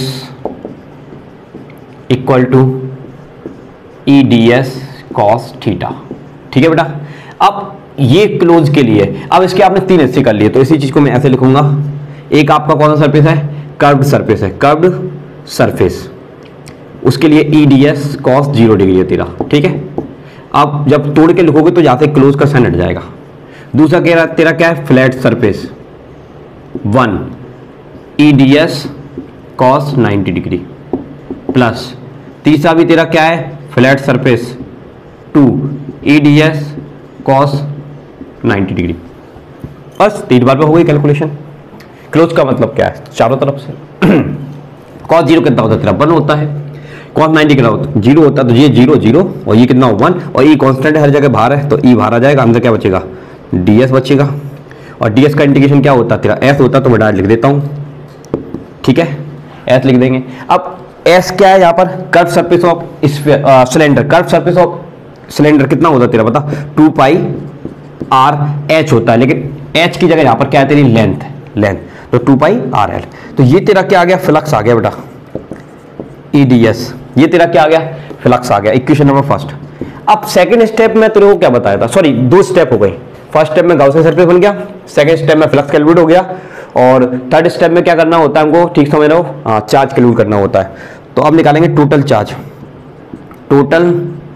equal to E D S cos theta. ठीक है बेटा, अब ये क्लोज के लिए, अब इसके आपने तीन हिस्से कर लिए तो इसी चीज को मैं ऐसे लिखूंगा। एक आपका कौन सा सरफेस है, कर्व्ड सरफेस है, कर्व्ड सरफेस, उसके लिए E D S cos zero degree है तेरा। ठीक है, अब जब तोड़ के लिखोगे तो जहां से क्लोज का साइन हट जाएगा। दूसरा कह रहा तेरा क्या है, flat surface, one E D S cos ninety degree, plus तीसरा भी तेरा क्या है, flat surface, two E D S cos ninety degree. बस तीन बार पे हो गई कैलकुलेशन। क्लोज का मतलब क्या है, चारों तरफ से। कॉस जीरो कितना होता है तेरा, वन होता है, कॉस नाइंटी कितना होता है, जीरो होता है, तो ये जीरो जीरो और ये कितना वन, और ई कांस्टेंट है हर जगह बाहर है तो ई बाहर आ जाएगा, अंदर क्या बचेगा, ds बचेगा। और ds का इंटीग्रेशन क्या होता है तेरा, s होता है, तो मैं डायरेक्ट लिख देता हूं। ठीक है, s लिख देंगे। अब s क्या है यहाँ पर, curve surface of cylinder, curve surface of cylinder कितना होता है तेरा पता, टू पाई आर एच होता है, लेकिन h की जगह यहाँ पर क्या है तेरी लेंथ, लेंथ, तो टू पाई आर एल। तो ये तेरा क्या आ गया, फ्लक्स आ गया बेटा, ई डी एस, ये तेरा क्या आ गया, फ्लक्स आ गया, इक्वेशन नंबर फर्स्ट। अब सेकंड स्टेप में तेरे को क्या बताया था, सॉरी दो स्टेप हो गई। फर्स्ट स्टेप में गाउसियन सरफेस बन गया, सेकंड स्टेप में फ्लक्स कैलकुलेट हो गया, और थर्ड स्टेप में क्या करना होता है हमको, ठीक समझ रहे हो, हाँ चार्ज कैलकुलेट करना होता है। तो अब निकालेंगे total charge, total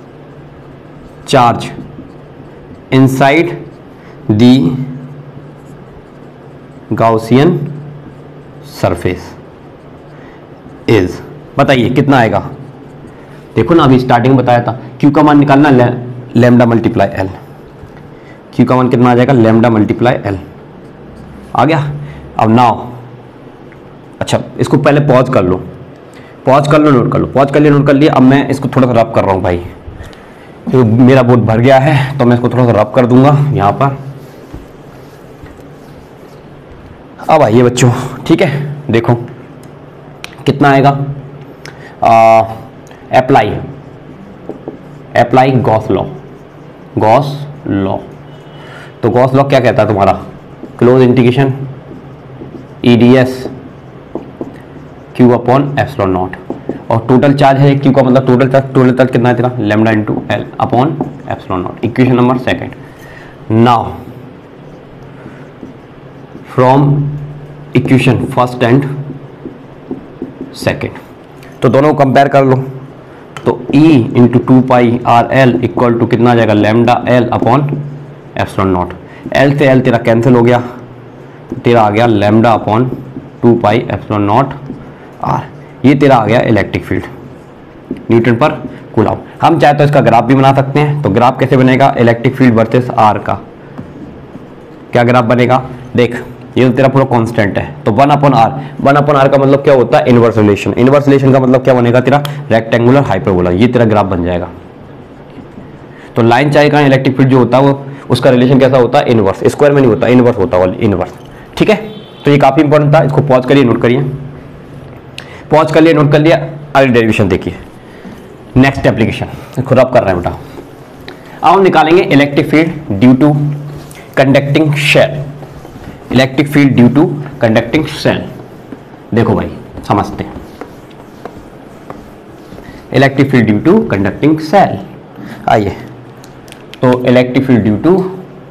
charge inside the Gaussian surface is, बताइए कितना आएगा। देखो ना अभी स्टार्टिंग में बताया था, क्यू का मान निकालना ले, लैम्डा मल्टीप्लाई एल, क्यू का मान कितना आ जाएगा, लैम्डा मल्टीप्लाई एल आ गया। अब नाउ अच्छा इसको पहले पॉज कर लो, पॉज कर लो, नोट कर लो, पॉज कर लिया, नोट कर लिया। अब मैं इसको थोड़ा सा रब कर रहा हूँ भाई, तो मेरा बोर्ड भर गया है तो मैं इसको थोड़ा सा रब कर दूंगा यहाँ पर। अब आइए बच्चों, ठीक है, देखो कितना आएगा, apply apply Gauss law, Gauss law. तो गॉस लॉ क्या कहता है तुम्हारा, close integration E D S Q upon epsilon naught, और टोटल चार्ज है क्यू का मतलब टोटल चार्ज, टोटल चार्ज कितना है तेरा, lambda into L upon epsilon naught. Equation number second. Now from equation first and second, तो दोनों को कंपेयर कर लो। तो E into two pi R L equal to कितना आ जाएगा, lambda L upon epsilon naught. L से एल तेरा कैंसिल हो गया, तेरा आ गया lambda upon two pi epsilon naught R. ये तेरा आ गया electric field Newton per coulomb. हम चाहे तो इसका ग्राफ भी बना सकते हैं। तो ग्राफ कैसे बनेगा, इलेक्ट्रिक फील्ड वर्सेस आर का क्या ग्राफ बनेगा, देख ये तो तेरा पूरा कांस्टेंट है, तो one upon R, one upon R का मतलब क्या होता है, इनवर्स रिलेशन। इनवर्स रिलेशन का मतलब क्या बनेगा तेरा, रेक्टेंगुलर हाइपरबोला। ये तेरा ग्राफ बन जाएगा। तो लाइन चाहे का इलेक्ट्रिक फील्ड जो होता है वो उसका रिलेशन कैसा होता है, इनवर्स, स्क्वायर में नहीं होता, इनवर्स होता है, इनवर्स। ठीक है, तो ये काफी इंपॉर्टेंट था, इसको पॉज करिए, नोट करिए, पॉज कर लिया, नोट कर लिया। अगली डेरिवेशन देखिए, नेक्स्ट एप्लीकेशन, इसको रब कर रहे हैं बेटा। अब हम निकालेंगे electric field due to conducting shell, electric field due to conducting shell. देखो भाई समझते हैं, electric field due to conducting shell. आइए, तो electric field due to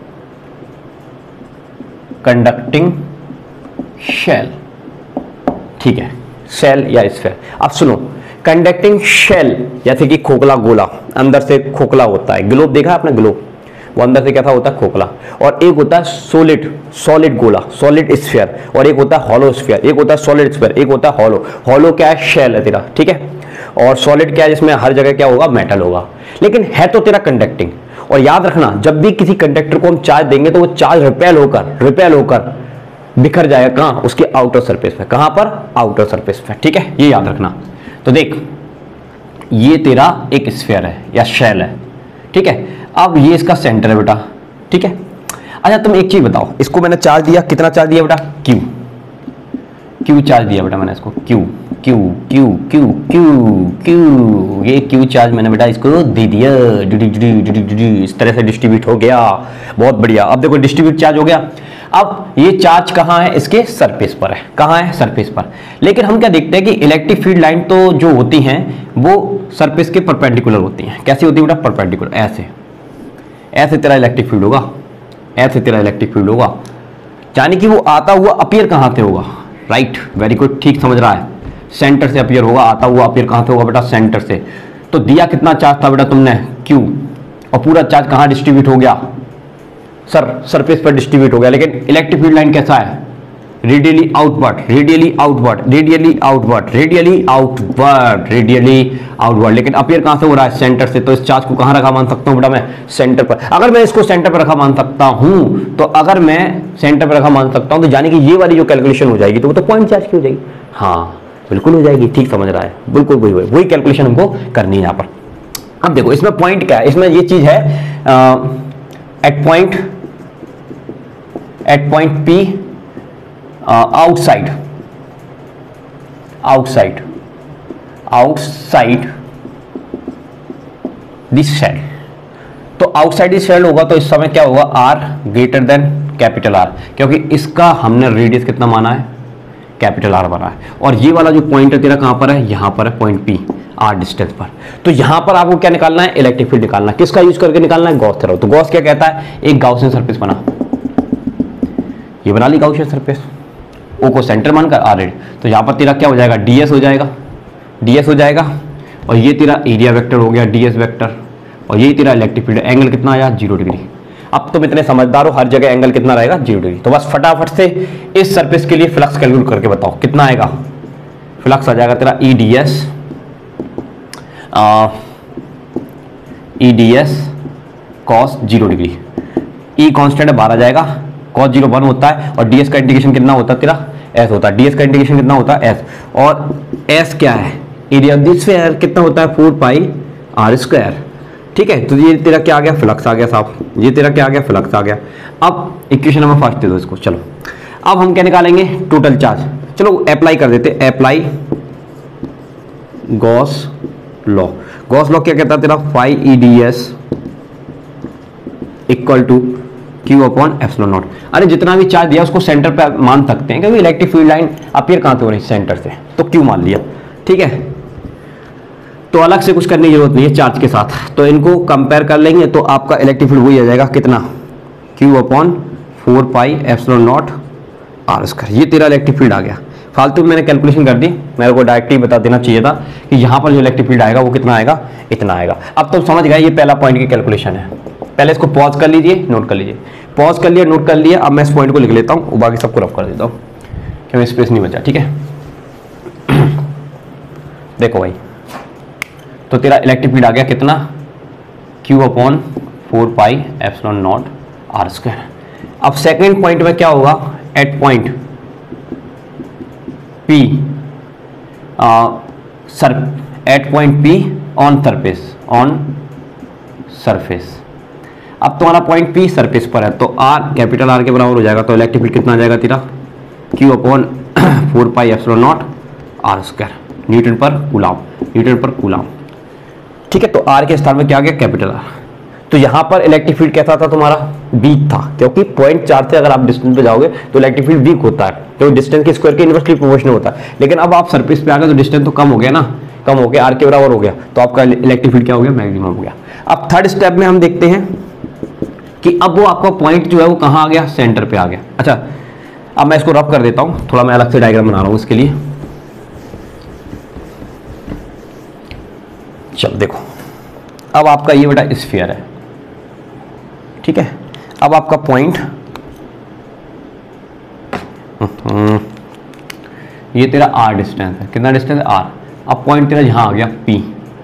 conducting shell, ठीक है, सेल या स्फीयर। अब सुनो, कंडक्टिंग शेल, जैसे कि खोखला गोला, अंदर से खोखला होता है, ग्लोब देखा है आपने, ग्लोब वो अंदर से कैसा होता है, खोखला। और एक होता है सॉलिड, सॉलिड गोला, सॉलिड स्फीयर, और एक होता है हॉलो स्फीयर, एक होता है सॉलिड स्फीयर, एक होता है हॉलो। हॉलो क्या है, शेल है तेरा, ठीक है। और सॉलिड क्या है, जिसमें हर जगह क्या होगा, मेटल होगा, लेकिन है तो तेरा कंडक्टिंग। और याद रखना, जब भी किसी कंडक्टर को हम चार्ज देंगे तो वो चार्ज रिपेल होकर रिपेल होकर बिखर जाएगा, कहां, उसके आउटर सरफेस पे। कहां पर, आउटर सरफेस पे, ठीक है, ये याद रखना। तो देख, ये तेरा एक स्फीयर है या शेल है, ठीक है। अब ये इसका सेंटर है बेटा, ठीक है। अच्छा तुम एक चीज बताओ, इसको मैंने चार्ज दिया, कितना चार्ज दिया बेटा, क्यू, क्यू चार्ज दिया बेटा मैंने इसको, Q Q Q Q Q Q, ये क्यू चार्ज मैंने बेटा इसको दे दिया, इस तरह से डिस्ट्रीब्यूट हो गया, बहुत बढ़िया। अब देखो डिस्ट्रीब्यूट चार्ज हो गया। अब ये चार्ज कहाँ है, इसके सरफेस पर है, कहाँ है, सरफेस पर। लेकिन हम क्या देखते हैं कि इलेक्ट्रिक फील्ड लाइन तो जो होती हैं वो सरफेस के परपेंडिकुलर होती हैं। कैसी होती है बेटा, परपेंडिकुलर, ऐसे ऐसे तेरा इलेक्ट्रिक फील्ड होगा, ऐसे तेरा इलेक्ट्रिक फील्ड होगा, यानी कि वो आता हुआ अपीयर कहाँ से होगा, राइट, वेरी गुड, ठीक समझ रहा है, सेंटर से अपीयर होगा, आता हुआ अपीयर कहाँ से होगा बेटा, सेंटर से। तो दिया कितना चार्ज था बेटा तुमने, क्यू, और पूरा चार्ज कहाँ डिस्ट्रीब्यूट हो गया, सर सरफेस पर डिस्ट्रीब्यूट हो गया। लेकिन इलेक्ट्रिक फील्ड लाइन कैसा है, radially outward, radially outward, radially outward, radially outward, radially outward. लेकिन अपीयर कहां से हो रहा है, सेंटर से। तो इस चार्ज को कहां रखा मान सकता हूं बेटा मैं, सेंटर पर। अगर मैं इसको सेंटर पर रखा मान सकता हूं, तो अगर मैं सेंटर पर रखा मान सकता हूं, तो यानी कि ये वाली जो कैलकुलेशन हो जाएगी, तो वो तो पॉइंट चार्ज की हो जाएगी। हाँ बिल्कुल हो जाएगी, ठीक समझ रहा है, बिल्कुल वही वही कैलकुलेशन हमको करनी है यहाँ पर। अब देखो इसमें पॉइंट क्या है, इसमें ये चीज है at point at point P outside outside outside this shell. तो आउटसाइड दिस शेल होगा, तो इस समय क्या होगा, R greater than capital R, क्योंकि इसका हमने रेडियस कितना माना है, कैपिटल आर बना है। और ये वाला जो पॉइंट है तेरा कहां पर है, यहां पर है, पॉइंट पी, आर डिस्टेंस पर। तो यहां पर आपको क्या निकालना है, इलेक्ट्रिक फील्ड निकालना है। किसका यूज करके निकालना है, गॉस थ्योरम। तो गॉस क्या कहता है, एक गाउसियन सरफेस बना, ये बना ली गाउसियन सरफेस, ओ को सेंटर मानकर आर रेड। तो यहां पर तेरा क्या हो जाएगा, डीएस हो जाएगा, डीएस हो जाएगा, और ये तेरा एरिया वेक्टर हो गया, डीएस वेक्टर, और ये तेरा इलेक्ट्रिक फील्ड। एंगल कितना आया, जीरो डिग्री। अब तुम इतने समझदार हो, हर जगह एंगल कितना रहेगा, जीरो डिग्री। तो बस फटाफट से इस सरफेस के लिए फ्लक्स कैलकुलेट करके बताओ कितना आएगा। फ्लक्स आ जाएगा तेरा E D S, E D S cos zero degree. E constant है, बाहर आ जाएगा, कॉस जीरो वन होता है, और डीएस का इंडिकेशन कितना होता है तेरा, एस होता है। डीएस का इंडिकेशन कितना होता है, एस, और एस क्या है, एरिया ऑफ द स्फीयर कितना होता है, फोर पाई आर स्क्वायर, ठीक है। तो ये तेरा क्या आ गया, फ्लक्स आ गया साहब, ये तेरा क्या आ गया, फ्लक्स आ गया। अब इक्वेशन नंबर फर्स्ट दे दो इसको। चलो अब हम क्या निकालेंगे, टोटल चार्ज। चलो अप्लाई कर देते, apply Gauss law. Gauss law क्या कहता है तेरा, five E D S equal to Q upon epsilon naught. अरे जितना भी चार्ज दिया उसको सेंटर पे मान सकते हैं, क्योंकि इलेक्ट्रिक फील्ड लाइन अपीयर कहां से हो रही, सेंटर से, तो क्यू मान लिया, ठीक है। तो अलग से कुछ करने की जरूरत नहीं है चार्ज के साथ, तो इनको कंपेयर कर लेंगे, तो आपका इलेक्ट्रिक फील्ड वही आ जाएगा, कितना, Q upon four pi epsilon naught R square. ये तेरा इलेक्ट्रिक फील्ड आ गया। फालतू मैंने कैलकुलेशन कर दी, मेरे को डायरेक्टली बता देना चाहिए था कि यहाँ पर जो इलेक्ट्रिक फील्ड आएगा वो कितना आएगा, इतना आएगा। अब तो समझ गए, ये पहला पॉइंट की कैलकुलेशन है। पहले इसको पॉज कर लीजिए, नोट कर लीजिए, पॉज कर लिया, नोट कर लिया। अब मैं इस पॉइंट को लिख लेता हूँ, बाकी सबको रफ कर देता हूँ क्योंकि स्पेस नहीं बचा, ठीक है। देखो भाई, तो तेरा इलेक्ट्रिक फील्ड आ गया कितना, Q upon four pi epsilon naught R square. अब सेकेंड पॉइंट में क्या होगा, at point P sir at point P on surface, on surface. अब तुम्हारा पॉइंट पी सरफेस पर है, तो आर कैपिटल आर के बराबर हो जाएगा। तो इलेक्ट्रिक फील्ड कितना आ जाएगा तेरा, Q upon four pi epsilon naught R square, Newton per coulomb, Newton per coulomb, ठीक है। तो आर के स्थान में क्या आ गया, कैपिटल आर। तो यहां पर इलेक्ट्रिक फील्ड कैसा था तुम्हारा, वीक था, क्योंकि पॉइंट चार्ज से अगर आप डिस्टेंस पे जाओगे तो इलेक्ट्रिक फील्ड वीक होता है, तो डिस्टेंस के स्क्वायर के इनवर्सली प्रोपोर्शनल होता है। लेकिन अब आप सरफेस पे आ गए तो डिस्टेंस तो कम हो गया ना, कम हो गया, आर के बराबर हो गया, तो आपका इलेक्ट्रिक फील्ड क्या हो गया, मैक्सिमम हो गया। अब थर्ड स्टेप में हम देखते हैं कि अब वो आपका पॉइंट जो है वो कहां आ गया, सेंटर पे आ गया। अच्छा अब मैं इसको रफ कर देता हूं, थोड़ा मैं अलग से डायग्राम बना रहा हूं इसके लिए। चलो देखो, अब आपका ये बेटा स्फीयर है, ठीक है। अब आपका पॉइंट, ये तेरा आर डिस्टेंस है, कितना डिस्टेंस है आर। अब पॉइंट तेरा यहाँ आ गया पी,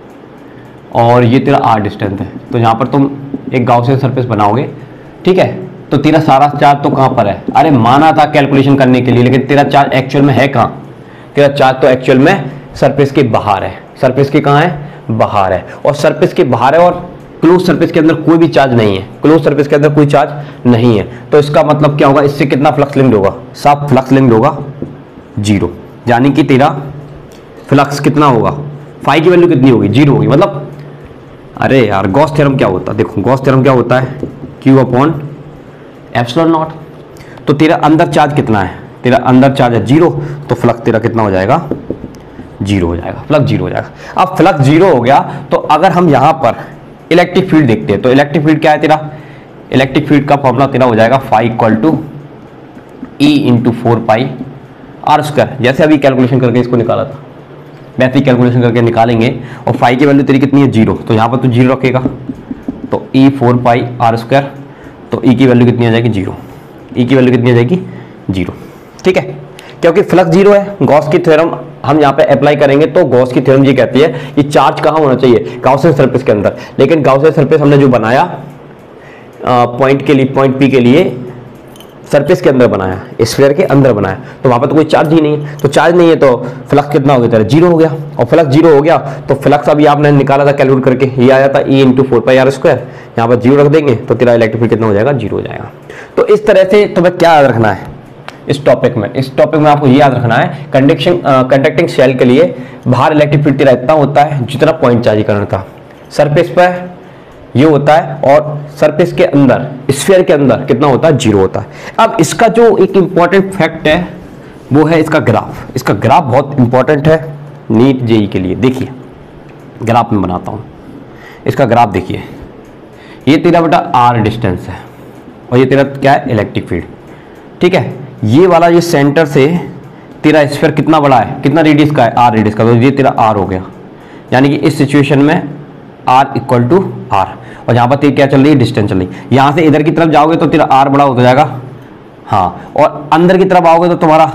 और ये तेरा आर डिस्टेंस है, तो यहाँ पर तुम एक गाउसियन सरफेस बनाओगे, ठीक है। तो तेरा सारा चार्ज तो कहाँ पर है, अरे माना था कैलकुलेशन करने के लिए, लेकिन तेरा चार्ज एक्चुअल में है कहाँ, तेरा चार्ज तो एक्चुअल में सरफेस के बाहर है, सरफेस के कहाँ है, बाहर है, और सरफेस के बाहर है, और क्लोज सरफेस के अंदर कोई भी चार्ज नहीं है, क्लोज सरफेस के अंदर कोई चार्ज नहीं है। तो इसका मतलब क्या होगा, इससे कितना फ्लक्स लिंक्ड होगा, साफ फ्लक्स लिंक्ड होगा जीरो, यानी कि तेरा फ्लक्स कितना होगा, फाई की वैल्यू कितनी होगी, जीरो होगी। मतलब अरे यार गॉस थ्योरम क्या होता है, देखो गॉस थ्योरम क्या होता है, क्यू अपॉन एप्सिलॉन नॉट। तो तेरा अंदर चार्ज कितना है, तेरा अंदर चार्ज है जीरो, तो फ्लक्स तेरा कितना हो जाएगा, जीरो हो जाएगा, फ्लक्स जीरो हो जाएगा। अब फ्लक्स जीरो हो गया, तो अगर हम यहां पर इलेक्ट्रिक फील्ड देखते हैं, तो इलेक्ट्रिक फील्ड क्या है तेरा, इलेक्ट्रिक फील्ड का फॉर्मूला तेरा हो जाएगा phi equal to E into four pi are square. जैसे अभी कैलकुलेशन करके इसको निकाला था, वैसे ही कैलकुलेशन करके निकालेंगे, और फाई की वैल्यू तेरी कितनी है, जीरो, तो यहाँ पर तू जीरो रखेगा, तो E four pi are square, तो ई की वैल्यू कितनी आ जाएगी, जीरो, ई की वैल्यू कितनी आ जाएगी, जीरो, ठीक है। क्योंकि फ्लक्स जीरो है, गॉस की थ्योरम हम यहाँ पे अप्लाई करेंगे, तो गॉस की थ्योरम ये कहती है कि चार्ज कहाँ होना चाहिए, गाउसियन सरफेस के अंदर। लेकिन गाउसियन सरफेस हमने जो बनाया पॉइंट के लिए, पॉइंट पी के लिए सरफेस के अंदर बनाया, स्फीयर के अंदर बनाया, तो वहां पर तो कोई चार्ज ही नहीं है, तो चार्ज नहीं है तो फ्लक्स कितना हो गया तेरा, जीरो हो गया। और फ्लक्स जीरो हो गया तो फ्लक्स अभी आपने निकाला था कैलकुलेट करके, ये आया था E into four pi are square, यहाँ पर जीरो रख देंगे तो तेरा इलेक्ट्रिक फील्ड कितना हो जाएगा, जीरो हो जाएगा। तो इस तरह से तुम्हें क्या याद रखना है इस टॉपिक में, इस टॉपिक में आपको ये याद रखना है, कंडक्शन कंडक्टिंग सेल के लिए बाहर इलेक्ट्रिक फील्ड तेरा इतना होता है जितना पॉइंट चार्ज करना था, सरफेस पर ये होता है, और सरफेस के अंदर स्फीयर के अंदर कितना होता है, जीरो होता है। अब इसका जो एक इंपॉर्टेंट फैक्ट है वो है इसका ग्राफ, इसका ग्राफ बहुत इंपॉर्टेंट है नीट जेई के लिए। देखिए ग्राफ में बनाता हूँ, इसका ग्राफ देखिए, ये तेरा बेटा आर डिस्टेंस है, और ये तेरा क्या है, इलेक्ट्रिक फील्ड, ठीक है। ये वाला ये सेंटर से तेरा स्फीयर कितना बड़ा है, कितना रेडियस का है, आर रेडियस का, तो ये तेरा आर हो गया, यानी कि इस सिचुएशन में आर इक्वल टू आर, और यहाँ पर तेरी क्या चल रही है, डिस्टेंस चल रही है। यहाँ से इधर की तरफ जाओगे तो तेरा आर बड़ा होता जाएगा, हाँ, और अंदर की तरफ आओगे तो तुम्हारा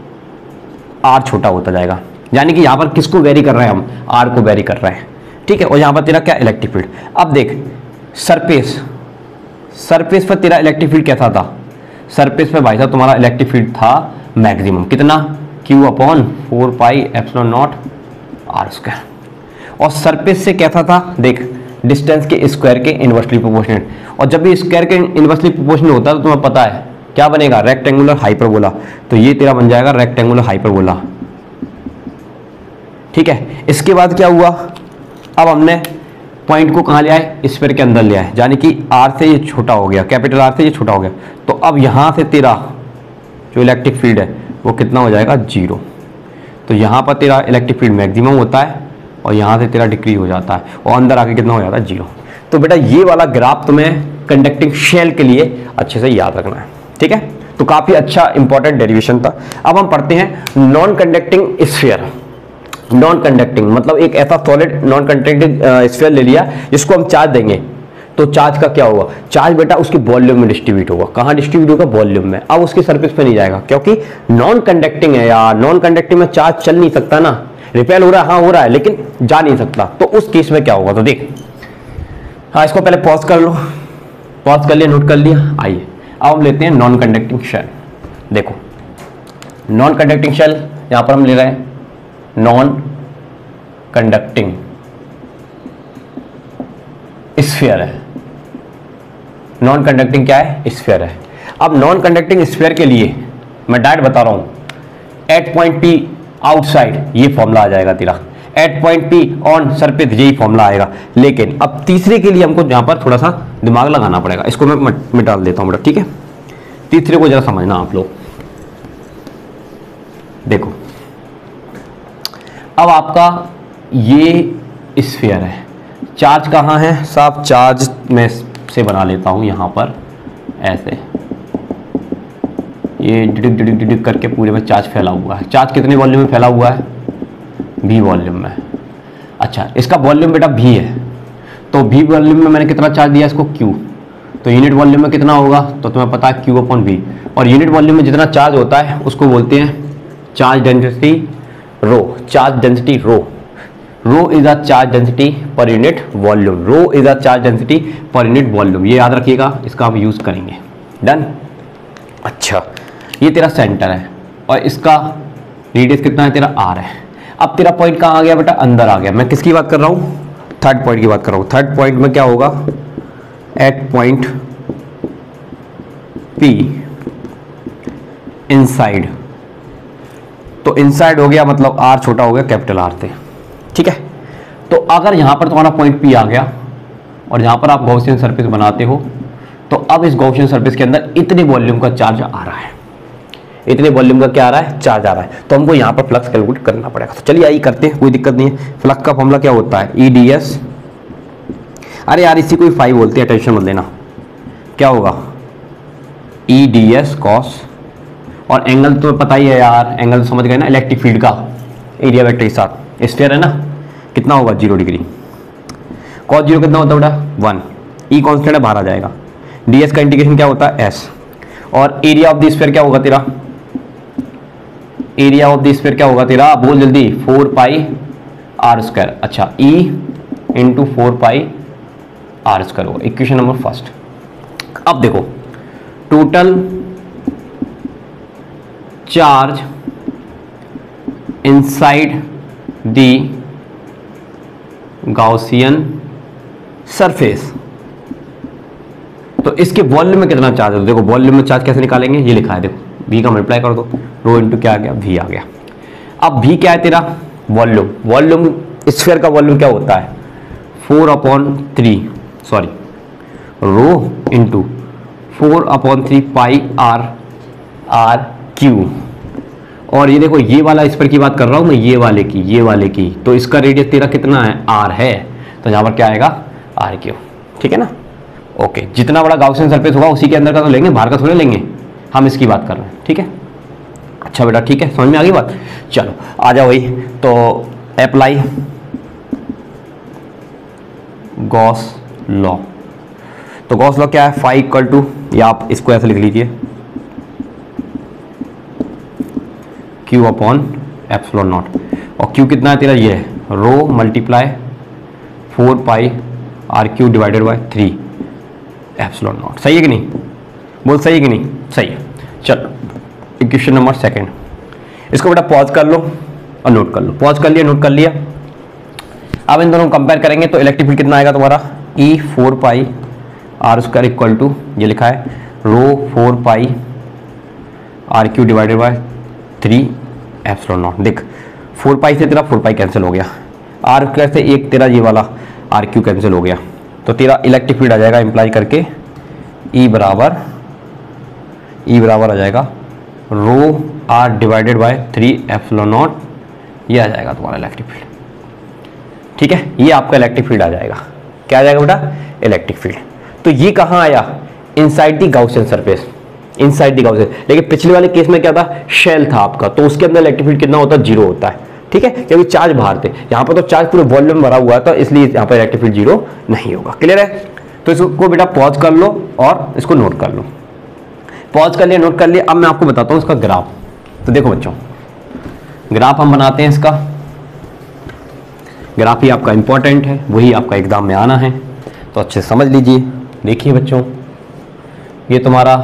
आर छोटा होता जाएगा, यानी कि यहाँ पर किसको वेरी कर रहे हैं हम, आर को वेरी कर रहे हैं, ठीक है। और यहाँ पर तेरा क्या, इलेक्ट्रिक फील्ड। अब देख सरफेस, सरफेस पर तेरा इलेक्ट्रिक फील्ड कैसा था, सरफेस पे भाई साहब तुम्हारा इलेक्ट्रिक फील्ड था मैक्सिमम, कितना, Q upon four pi epsilon naught R square. और सरफेस से कैसा था, देख डिस्टेंस के स्क्वायर के इनवर्सली प्रोपोर्शनल, और जब भी स्क्वायर के इनवर्सली प्रोपोर्शनल होता है तो तुम्हें पता है क्या बनेगा, रेक्टेंगुलर हाइपरबोला, तो ये तेरा बन जाएगा रेक्टेंगुलर हाइपरबोला, ठीक है। इसके बाद क्या हुआ, अब हमने पॉइंट को कहाँ ले आए, स्फीयर के अंदर ले आए, यानी कि आर से ये छोटा हो गया, कैपिटल आर से ये छोटा हो गया, तो अब यहाँ से तेरा जो इलेक्ट्रिक फील्ड है वो कितना हो जाएगा, जीरो। तो यहाँ पर तेरा इलेक्ट्रिक फील्ड मैक्सिमम होता है, और यहाँ से तेरा डिक्रीज हो जाता है, और अंदर आके कितना हो जाता है, जीरो। तो बेटा ये वाला ग्राफ तुम्हें कंडक्टिंग शेल के लिए अच्छे से याद रखना है, ठीक है। तो काफ़ी अच्छा इंपॉर्टेंट डेरिवेशन था। अब हम पढ़ते हैं non conducting sphere. Non conducting मतलब एक ऐसा सॉलिड नॉन कंडक्टिंग स्फीयर ले लिया जिसको हम चार्ज देंगे, तो चार्ज का क्या होगा, चार्ज बेटा उसके वॉल्यूम में डिस्ट्रीब्यूट होगा, कहाँ डिस्ट्रीब्यूट होगा, वॉल्यूम में। अब उसके सरफेस पे नहीं जाएगा, क्योंकि नॉन कंडक्टिंग है यार, नॉन कंडक्टिंग में चार्ज चल नहीं सकता ना, रिपेल हो रहा है, हाँ हो रहा है, लेकिन जा नहीं सकता। तो उस केस में क्या होगा, तो देख, हाँ इसको पहले पॉज कर लो, पॉज कर लिया, नोट कर लिया। आइए अब हम लेते हैं नॉन कंडक्टिंग शेल। देखो नॉन कंडक्टिंग शेल यहां पर हम ले रहे हैं, नॉन कंडक्टिंग स्फीयर है, नॉन कंडक्टिंग क्या है, स्फीयर है। अब नॉन कंडक्टिंग स्फीयर के लिए मैं डायरेक्ट बता रहा हूं, एट पॉइंट पी आउटसाइड ये फॉर्मूला आ जाएगा तेरा, at point P on surface यही फॉर्मूला आएगा। लेकिन अब तीसरे के लिए हमको यहां पर थोड़ा सा दिमाग लगाना पड़ेगा, इसको मैं मिटा देता हूं बेटा, ठीक है। तीसरे को जरा समझना आप लोग। देखो अब आपका ये स्फीयर है, चार्ज कहाँ है साहब, चार्ज में से बना लेता हूं यहां पर ऐसे, ये डिडिक डिडिक डिडिक करके पूरे में चार्ज फैला हुआ है। चार्ज कितने वॉल्यूम में फैला हुआ है, भी वॉल्यूम में। अच्छा अच्छा, इसका वॉल्यूम बेटा भी है, तो भी वॉल्यूम में मैंने कितना चार्ज दिया इसको Q, तो यूनिट वॉल्यूम में कितना होगा तो तुम्हें पता है Q अपॉन V, और यूनिट वॉल्यूम में जितना चार्ज होता है उसको बोलते हैं charge density rho, charge density rho, rho is a charge density per unit volume, rho is a charge density per unit volume, ये याद रखिएगा, इसका हम यूज करेंगे। डन। अच्छा, ये तेरा सेंटर है और इसका रेडियस कितना है तेरा R है। अब तेरा पॉइंट कहाँ आ गया बेटा, अंदर आ गया। मैं किसकी बात कर रहा हूँ, थर्ड पॉइंट की बात कर रहा हूँ। थर्ड पॉइंट में क्या होगा, एट पॉइंट P इनसाइड, तो इनसाइड हो गया मतलब R छोटा हो गया कैपिटल R से, ठीक है। तो अगर यहां पर तुम्हारा पॉइंट P आ गया और यहां पर आप गॉसियन सरफेस बनाते हो, तो अब इस गॉसियन सरफेस के अंदर इतने वॉल्यूम का चार्ज आ रहा है, इतने वॉल्यूम का क्या आ रहा है, चार्ज आ रहा है, तो हमको यहाँ पर फ्लक्स कैलकुलेट करना पड़ेगा। तो चलिए आइए करते हैं, कोई दिक्कत नहीं है। फ्लक्स का फॉर्मूला क्या होता है, ई डी एस, अरे यार इसी को फाइव बोलते हैं, टेंशन मत लेना, क्या होगा ई डी एस कॉस, और एंगल तो पता ही है यार, एंगल तो समझ गए ना, इलेक्ट्रिक फील्ड का एरिया वेक्टर के साथ, स्फीयर है ना, कितना होगा जीरो डिग्री, कॉस जीरो कितना होता है बेटा वन, ई कॉन्स्टेंट है बाहर आ जाएगा, डी एस का इंटीग्रेशन क्या होता है एस, और एरिया ऑफ द स्फीयर क्या होगा तेरा, एरिया ऑफ द स्फीयर क्या होगा तेरा, बोल जल्दी, फोर पाई आर स्क्वायर। अच्छा, E into four pi are square होगा, इक्वेशन नंबर फर्स्ट। अब देखो, total charge inside the Gaussian surface, तो इसके वॉल्यूम में कितना चार्ज है, देखो वॉल्यूम में चार्ज कैसे निकालेंगे, ये लिखा है देखो, V का मल्टीप्लाई कर दो, रो इंटू क्या आ गया, V आ गया। अब V क्या है तेरा, वॉल्यूम, वॉल्यूम स्फीयर का वॉल्यूम क्या होता है, four upon three sorry rho into four upon three pi R R Q, और ये देखो ये वाला स्फीयर की बात कर रहा हूं मैं, ये वाले की, ये वाले की, तो इसका रेडियस तेरा कितना है, R है, तो यहाँ पर क्या आएगा आर क्यू, ठीक है ना। ओके, जितना बड़ा गॉसियन सरफेस होगा उसी के अंदर का तो लेंगे, बाहर का थोड़े लेंगे, हम इसकी बात कर रहे हैं, ठीक है। अच्छा बेटा ठीक है, समझ में आ गई बात, चलो आ जाओ वही, तो अप्लाई गॉस लॉ, तो गॉस लॉ क्या है, फाइव इक्वल टू, या आप इसको ऐसे लिख लीजिए, क्यू अपॉन एप्सिलॉन नॉट, और क्यू कितना है तेरा, ये है rho multiply four pi R Q divided by three epsilon naught, सही है कि नहीं, बोल सही है कि नहीं, सही है। चलो इक्वेशन नंबर सेकंड, इसको बेटा पॉज कर लो और नोट कर लो, पॉज कर लिया, नोट कर लिया। अब इन दोनों को कंपेयर करेंगे तो इलेक्ट्रिक फील्ड कितना आएगा तुम्हारा, E four pi are square equal to, ये लिखा है rho four pi R Q divided by three epsilon naught. देख फोर पाई से तेरा फोर पाई कैंसिल हो गया, आर स्क्वायर से एक तेरा ये वाला आर क्यू कैंसिल हो गया, तो तेरा इलेक्ट्रिक फील्ड आ जाएगा इंप्लाई करके ई बराबर ई बराबर आ जाएगा rho R divided by three epsilon naught, ये आ जाएगा तुम्हारा इलेक्ट्रिक फील्ड, ठीक है। ये आपका इलेक्ट्रिक फील्ड आ जाएगा, क्या आ जाएगा बेटा, इलेक्ट्रिक फील्ड। तो ये कहाँ आया, inside the Gaussian surface, inside the Gaussian, लेकिन पिछले वाले केस में क्या था, शेल था आपका, तो उसके अंदर इलेक्ट्रिक फील्ड कितना होता है, जीरो होता है, ठीक है, क्योंकि चार्ज बाहर थे, यहाँ पर तो चार्ज पूरे वॉल्यूम भरा हुआ था, इसलिए यहाँ पर इलेक्ट्रिक फील्ड जीरो नहीं होगा। क्लियर है, तो इसको बेटा पॉज कर लो और इसको नोट कर लो, पॉज कर लिया, नोट कर लिया। अब मैं आपको बताता हूँ इसका ग्राफ। तो देखो बच्चों, ग्राफ हम बनाते हैं, इसका ग्राफ ही आपका इंपॉर्टेंट है, वही आपका एग्जाम में आना है, तो अच्छे से समझ लीजिए। देखिए बच्चों, ये तुम्हारा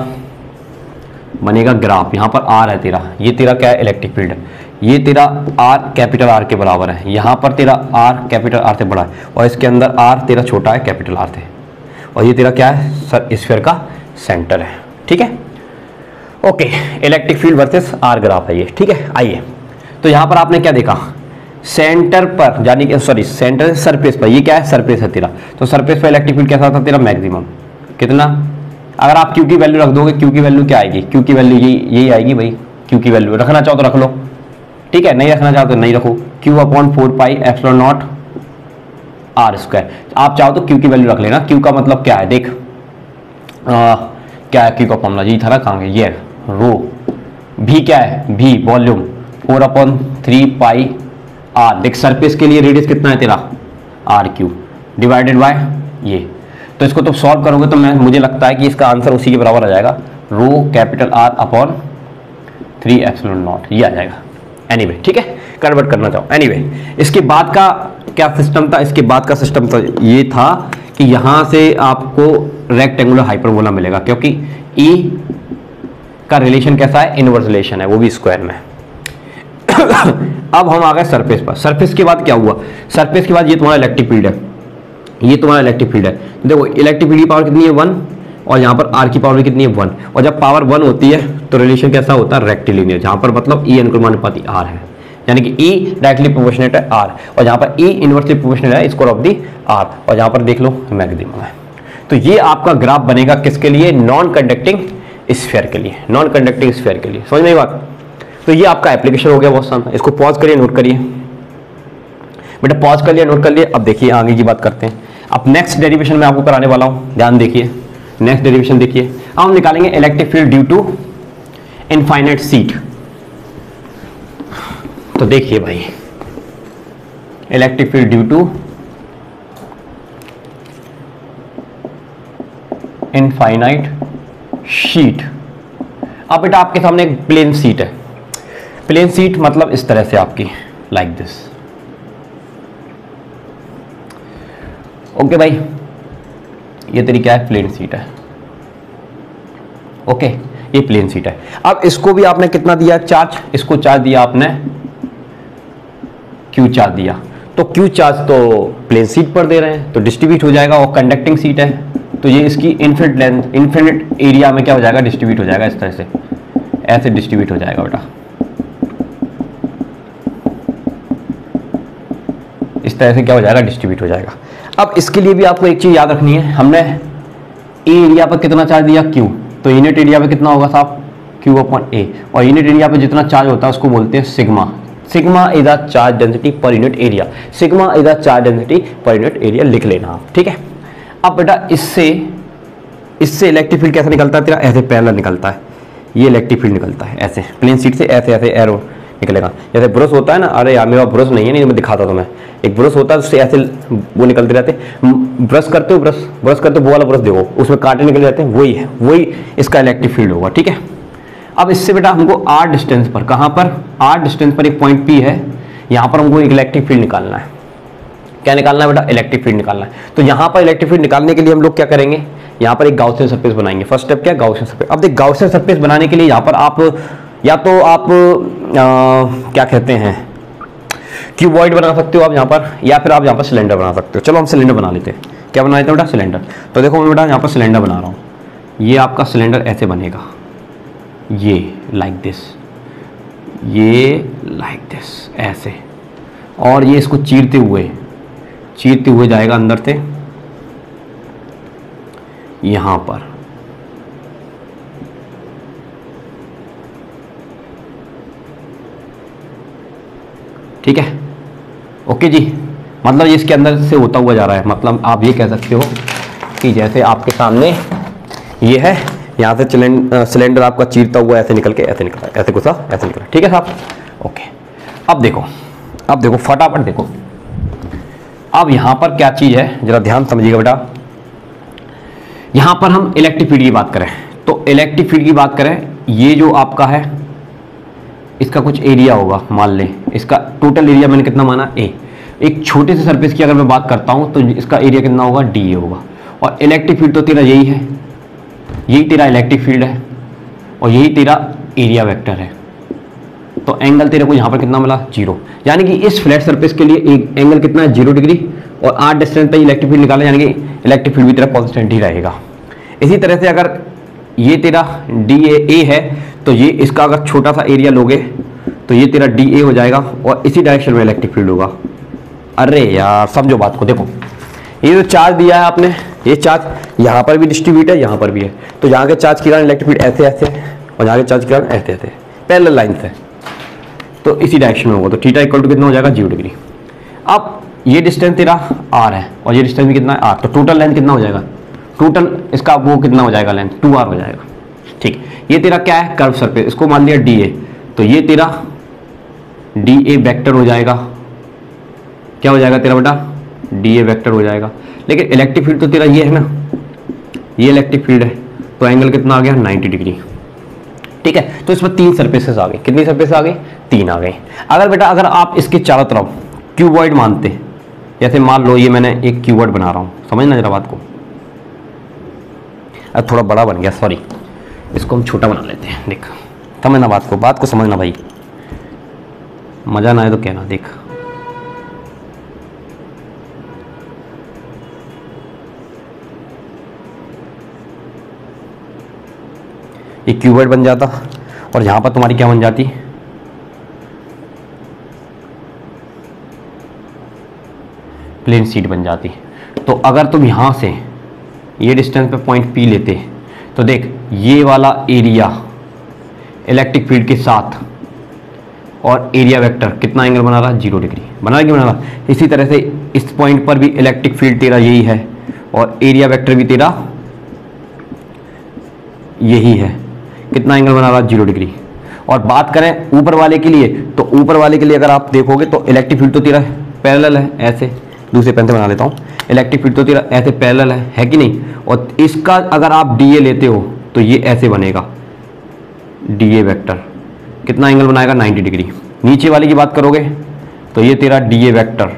बनेगा ग्राफ, यहाँ पर आर है तेरा, ये तेरा क्या है, इलेक्ट्रिक फील्ड है, ये तेरा आर कैपिटल आर के बराबर है, यहाँ पर तेरा आर कैपिटल आर से बड़ा है, और इसके अंदर आर तेरा छोटा है कैपिटल आर से, और ये तेरा क्या है, सर स्फीयर का सेंटर है, ठीक है। Okay, electric field versus R graph है ये, ठीक है। आइए, तो यहाँ पर आपने क्या देखा, सेंटर पर, यानी कि सॉरी सेंटर सरफेस पर, ये क्या है, सरफेस है तेरा, तो सरफेस पर इलेक्ट्रिक फील्ड कैसा था तेरा, मैक्सिमम कितना, अगर आप क्यू की वैल्यू रख दोगे, क्यू की वैल्यू क्या आएगी, क्यू की वैल्यू यही यही आएगी भाई, क्यू की वैल्यू रखना चाहो तो रख लो, ठीक है, नहीं रखना चाहो तो नहीं रखो, Q upon four pi epsilon naught R square, आप चाहो तो क्यू की वैल्यू रख लेना, क्यू का मतलब क्या है, देख आ, क्या है क्यू का फॉर्मूला, जी था ना, कहाँ गया, ये रो, भी क्या है, भी volume, four upon three pi R, देख सरफेस के लिए रेडियस कितना है तेरा, आर क्यू डिवाइडेड बाय ये। तो इसको तो सॉल्व करोगे तो मैं मुझे लगता है कि इसका आंसर उसी के बराबर आ जाएगा, rho capital R upon three epsilon naught, ये आ जाएगा। एनीवे anyway, ठीक है, कन्वर्ट करना चाहो। एनीवे anyway, इसके बाद का क्या सिस्टम था, इसके बाद का सिस्टम तो ये था कि यहां से आपको रेक्टेंगुलर हाइपरबोला मिलेगा, क्योंकि ई का रिलेशन कैसा है, इनवर्स रिलेशन है, वो भी स्क्वायर में। अब हम आ गए सरफेस पर। सरफेस के बाद क्या हुआ, सरफेस के बाद ये तुम्हारा इलेक्ट्रिक फील्ड है, ये तुम्हारा इलेक्ट्रिक फील्ड है। देखो इलेक्ट्रिक फील्ड की पावर कितनी है, वन, और यहाँ पर आर की पावर भी कितनी है, वन। और जब पावर वन होती है तो रिलेशन कैसा होता है, रेक्टिलिनियर, जहाँ पर मतलब ई अनुक्रमानुपाती आर है, यानी कि ई डायरेक्टली प्रोपोर्शनेट है आर, और जहाँ पर ई इनवर्सली प्रोपोर्शनेट है स्क्वायर ऑफ दी आर, और जहाँ पर देख लो मैक्सिमम है। तो ये आपका ग्राफ बनेगा किसके लिए, नॉन कंडक्टिंग स्फीयर के लिए, नॉन कंडक्टिंग स्फीयर के लिए। समझ में बात। तो ये आपका एप्लीकेशन हो गया बहुत शानदार। इसको पॉज करिए, नोट करिए बेटा, पॉज कर लिया, नोट कर लिए। अब देखिए आगे की बात करते हैं। अब नेक्स्ट डेरिवेशन में आपको कराने वाला हूं, ध्यान देखिए। नेक्स्ट डेरिवेशन देखिए, अब हम निकालेंगे electric field due to infinite sheet. तो देखिए भाई, electric field due to infinite sheet. अब बेटा आपके सामने एक प्लेन सीट है, प्लेन सीट मतलब इस तरह से आपकी, लाइक दिस। ओके भाई, ये तेरी क्या है, प्लेन सीट है। ओके, ये प्लेन सीट है। अब इसको भी आपने कितना दिया चार्ज, इसको चार्ज दिया आपने क्यू चार्ज दिया, तो क्यू चार्ज तो प्लेन सीट पर दे रहे हैं तो डिस्ट्रीब्यूट हो जाएगा, और कंडक्टिंग सीट है तो ये इसकी इन्फिनिट लेंथ, इन्फिनिट एरिया में क्या हो जाएगा, डिस्ट्रीब्यूट हो जाएगा। इस तरह से ऐसे डिस्ट्रीब्यूट हो जाएगा बेटा, इस तरह से क्या हो जाएगा, डिस्ट्रीब्यूट हो जाएगा। अब इसके लिए भी आपको एक चीज याद रखनी है, हमने ए एरिया पर कितना चार्ज दिया, क्यू, तो यूनिट एरिया पे कितना होगा साहब, क्यू अपॉन ए, और यूनिट एरिया पे जितना चार्ज होता है उसको बोलते हैं sigma. Sigma is the charge density per unit area, sigma is the charge density per unit area, लिख लेना आप, ठीक है। अब बेटा इससे इससे इलेक्ट्रिक फील्ड कैसे निकलता है तेरा, ऐसे पैरेलल निकलता है, ये इलेक्ट्रिक फील्ड निकलता है ऐसे प्लेन सीट से, ऐसे ऐसे एरो निकलेगा, जैसे ब्रश होता है ना। अरे यार मेरा ब्रश नहीं है, नहीं मैं दिखाता तुम्हें, एक ब्रश होता है उससे ऐसे वो निकलते रहते, ब्रश करते हो, ब्रश ब्रश करते हो, वो वाला ब्रश देखो उसमें कांटे निकल जाते हैं, वही है, वही इसका इलेक्ट्रिक फील्ड होगा, ठीक है। अब इससे बेटा हमको आर डिस्टेंस पर, कहाँ पर, आर डिस्टेंस पर एक पॉइंट पी है, यहाँ पर हमको एक इलेक्ट्रिक फील्ड निकालना है। क्या निकालना है बेटा, इलेक्ट्रिक फील्ड निकालना है। तो यहाँ पर इलेक्ट्रिक फील्ड निकालने के लिए हम लोग क्या करेंगे, यहाँ पर एक गाउसियन सरफेस बनाएंगे। फर्स्ट स्टेप क्या, गाउसियन सरफेस। अब देख गाउसियन सरफेस बनाने के लिए यहाँ पर आप या तो आप आ, क्या कहते हैं, क्यूबॉइड बना सकते हो आप यहाँ पर, या फिर आप यहाँ पर सिलेंडर बना सकते हो। चलो हम सिलेंडर बना लेते हैं। क्या बना लेते हैं बेटा, सिलेंडर। तो देखो मैं बेटा यहाँ पर सिलेंडर बना रहा हूँ, ये आपका सिलेंडर ऐसे बनेगा, ये लाइक दिस, ये लाइक दिस ऐसे, और ये इसको चीरते हुए चीरते हुए जाएगा अंदर से यहां पर, ठीक है। ओके जी, मतलब ये इसके अंदर से होता हुआ जा रहा है, मतलब आप ये कह सकते हो कि जैसे आपके सामने ये है, यहाँ से सिलेंडर आपका चीरता हुआ ऐसे निकल के ऐसे निकला, ऐसे घुसा ऐसे निकला, ठीक है साहब। ओके, अब देखो, अब देखो फटाफट देखो, अब यहाँ पर क्या चीज़ है जरा ध्यान समझिएगा बेटा। यहाँ पर हम इलेक्ट्रिक फील्ड की बात करें, तो इलेक्ट्रिक फील्ड की बात करें, ये जो आपका है इसका कुछ एरिया होगा, मान लें इसका टोटल एरिया मैंने कितना माना, ए। एक छोटे से सरफेस की अगर मैं बात करता हूँ तो इसका एरिया कितना होगा, डी ए होगा। और इलेक्ट्रिक फील्ड तो तेरा यही है, यही तेरा इलेक्ट्रिक फील्ड है, और यही तेरा एरिया वेक्टर है। तो एंगल तेरे को यहाँ पर कितना मिला, जीरो, यानी कि इस फ्लैट सरफेस के लिए एक एंगल कितना है, जीरो डिग्री, और आर डिस्टेंस पे इलेक्ट्रिक फील्ड निकाला, यानी कि इलेक्ट्रिक फील्ड भी तेरा कांस्टेंट ही रहेगा। इसी तरह से अगर ये तेरा डी ए ए है, तो ये इसका अगर छोटा सा एरिया लोगे तो ये तेरा डी ए हो जाएगा, और इसी डायरेक्शन में इलेक्ट्रिक फील्ड होगा। अरे यार समझो बात को, देखो ये जो चार्ज दिया है आपने, ये चार्ज यहाँ पर भी डिस्ट्रीब्यूट है, यहाँ पर भी है, तो यहाँ के चार्ज की कारण इलेक्ट्रिक फील्ड ऐसे ऐसे है, और यहाँ के चार्ज की कारण ऐसे ऐसे पैरेलल लाइन से, तो इसी डायरेक्शन में होगा। तो थीटा इक्वल टू कितना हो जाएगा, जीरो डिग्री। अब ये डिस्टेंस तेरा आर है, और ये डिस्टेंस भी कितना है, आर, तो टोटल लेंथ कितना हो जाएगा, टोटल इसका वो कितना हो जाएगा, लेंथ टू आर हो जाएगा, ठीक। ये तेरा क्या है, कर्व सरफेस, इसको मान लिया डी ए, तो ये तेरा डी ए वेक्टर हो जाएगा, क्या हो जाएगा तेरा बेटा, डी ए वेक्टर हो जाएगा। लेकिन इलेक्ट्रिक फील्ड तो तेरा ये है ना, ये इलेक्ट्रिक फील्ड है, तो एंगल कितना आ गया नाइन्टी डिग्री। ठीक है, तो इसमें तीन सरफेसेस आ गई। कितनी सरफेस आ गई? तीन आ गई। अगर बेटा अगर आप इसके चारों तरफ क्यूबॉइड मानते, जैसे मान लो ये मैंने एक क्यूबॉइड बना रहा हूँ, समझना जरा बात को, अब थोड़ा बड़ा बन गया, सॉरी, इसको हम छोटा बना लेते हैं। देख समझना बात को, बात को समझना भाई, मजा ना आए तो कहना। देख ये क्यूबॉइड बन जाता और यहां पर तुम्हारी क्या बन जाती? प्लेन शीट बन जाती। तो अगर तुम यहां से ये डिस्टेंस पे पॉइंट पी लेते तो देख ये वाला एरिया इलेक्ट्रिक फील्ड के साथ और एरिया वेक्टर कितना एंगल बना रहा? जीरो डिग्री बना रहा कि बना रहा? इसी तरह से इस पॉइंट पर भी इलेक्ट्रिक फील्ड तेरा यही है और एरिया वेक्टर भी तेरा यही है, कितना एंगल बना रहा? Zero degree. और बात करें ऊपर वाले के लिए, तो ऊपर वाले के लिए अगर आप देखोगे तो इलेक्ट्रिक फील्ड तो तेरा पैरेलल है, ऐसे दूसरे पेन से बना लेता हूँ, इलेक्ट्रिक फील्ड तो तेरा ऐसे पैरेलल है, है कि नहीं? और इसका अगर आप डी ए लेते हो तो ये ऐसे बनेगा, डी ए वेक्टर कितना एंगल बनाएगा? Ninety degree. नीचे वाले की बात करोगे तो ये तेरा डी ए वेक्टर,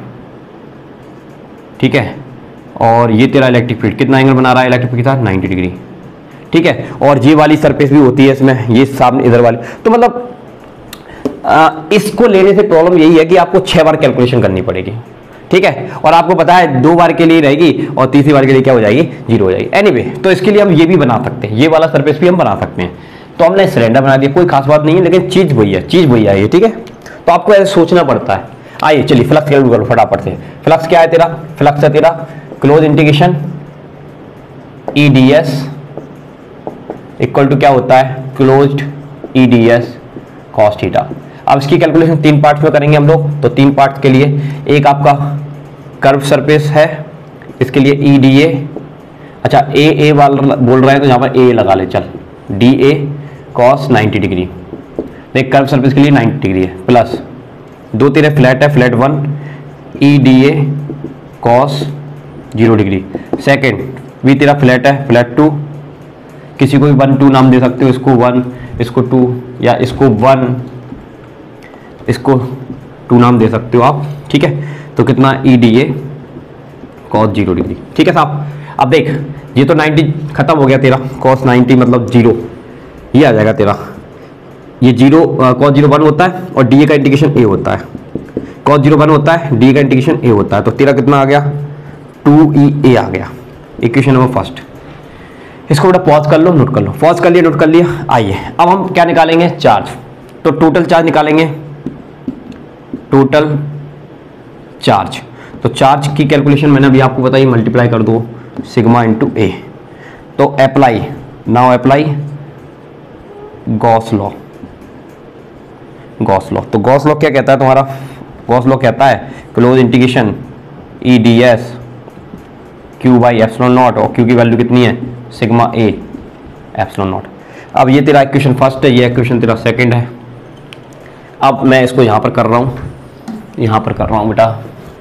ठीक है, और ये तेरा इलेक्ट्रिक फील्ड कितना एंगल बना रहा है इलेक्ट्रिक फील्ड के साथ? Ninety degree. ठीक है, और ये वाली सरफेस भी होती है इसमें, ये सामने इधर वाली। तो मतलब आ, इसको लेने से प्रॉब्लम यही है कि आपको छह बार कैलकुलेशन करनी पड़ेगी। ठीक है, और आपको पता है दो बार के लिए रहेगी और तीसरी बार के लिए क्या हो जाएगी? जीरो हो जाएगी। एनीवे anyway, तो इसके लिए हम ये भी बना सकते हैं, ये वाला सरफेस भी हम बना सकते हैं। तो हमने सिलेंडर बना दिया, कोई खास बात नहीं है, लेकिन चीज वही है, चीज वही है ये। ठीक है, तो आपको ऐसे सोचना पड़ता है। आइए चलिए फ्लक्स कैलकुलेट करो फटाफट से। फ्लक्स क्या है तेरा? फ्लक्स है तेरा close integration E D S equal to क्या होता है? Closed E D S cos theta. अब इसकी कैलकुलेशन तीन पार्ट्स में करेंगे हम लोग। तो तीन पार्ट्स के लिए, एक आपका कर्व सरफेस है, इसके लिए ई डी ए, अच्छा ए ए वाला बोल रहे हैं तो यहाँ पर ए लगा ले, चल D A cos ninety degree. देख कर्व सरफेस के लिए नाइन्टी डिग्री है, प्लस दो तेरे फ्लैट है, flat one E D A cos zero degree. Second भी तेरा फ्लैट है, फ्लैट टू, किसी को भी वन टू नाम दे सकते हो, इसको वन, इसको टू, या इसको वन, इसको टू नाम दे सकते हो आप। ठीक है, तो कितना? E D A cos zero degree. ठीक है साहब, अब देख ये तो नाइन्टी खत्म हो गया तेरा, कॉस नाइन्टी मतलब जीरो, ये आ जाएगा तेरा, ये जीरो कॉस जीरो वन होता है और डी ए का इंटीग्रेशन ए होता है, कॉस जीरो वन होता है, डी ए का इंटीग्रेशन ए होता है। तो तेरा कितना आ गया? टू ई ए आ गया, इक्वेशन नंबर फर्स्ट। इसको बेटा पॉज कर लो, नोट कर लो, पॉज कर लिया, नोट कर लिया। आइए अब हम क्या निकालेंगे? चार्ज। तो टोटल चार्ज निकालेंगे, टोटल चार्ज। तो चार्ज की कैलकुलेशन मैंने अभी आपको बताई, मल्टीप्लाई कर दो सिग्मा इंटू ए। तो apply, now apply Gauss law. Gauss law, तो गॉस लॉ क्या कहता है तुम्हारा? गॉस लॉ कहता है close integration E D S Q by epsilon naught, और क्यू की वैल्यू कितनी है? Sigma A epsilon naught. अब ये तेरा इक्वेशन फर्स्ट है, ये इक्वेशन तेरा सेकंड है। अब मैं इसको यहां पर कर रहा हूं, यहां पर कर रहा हूं बेटा।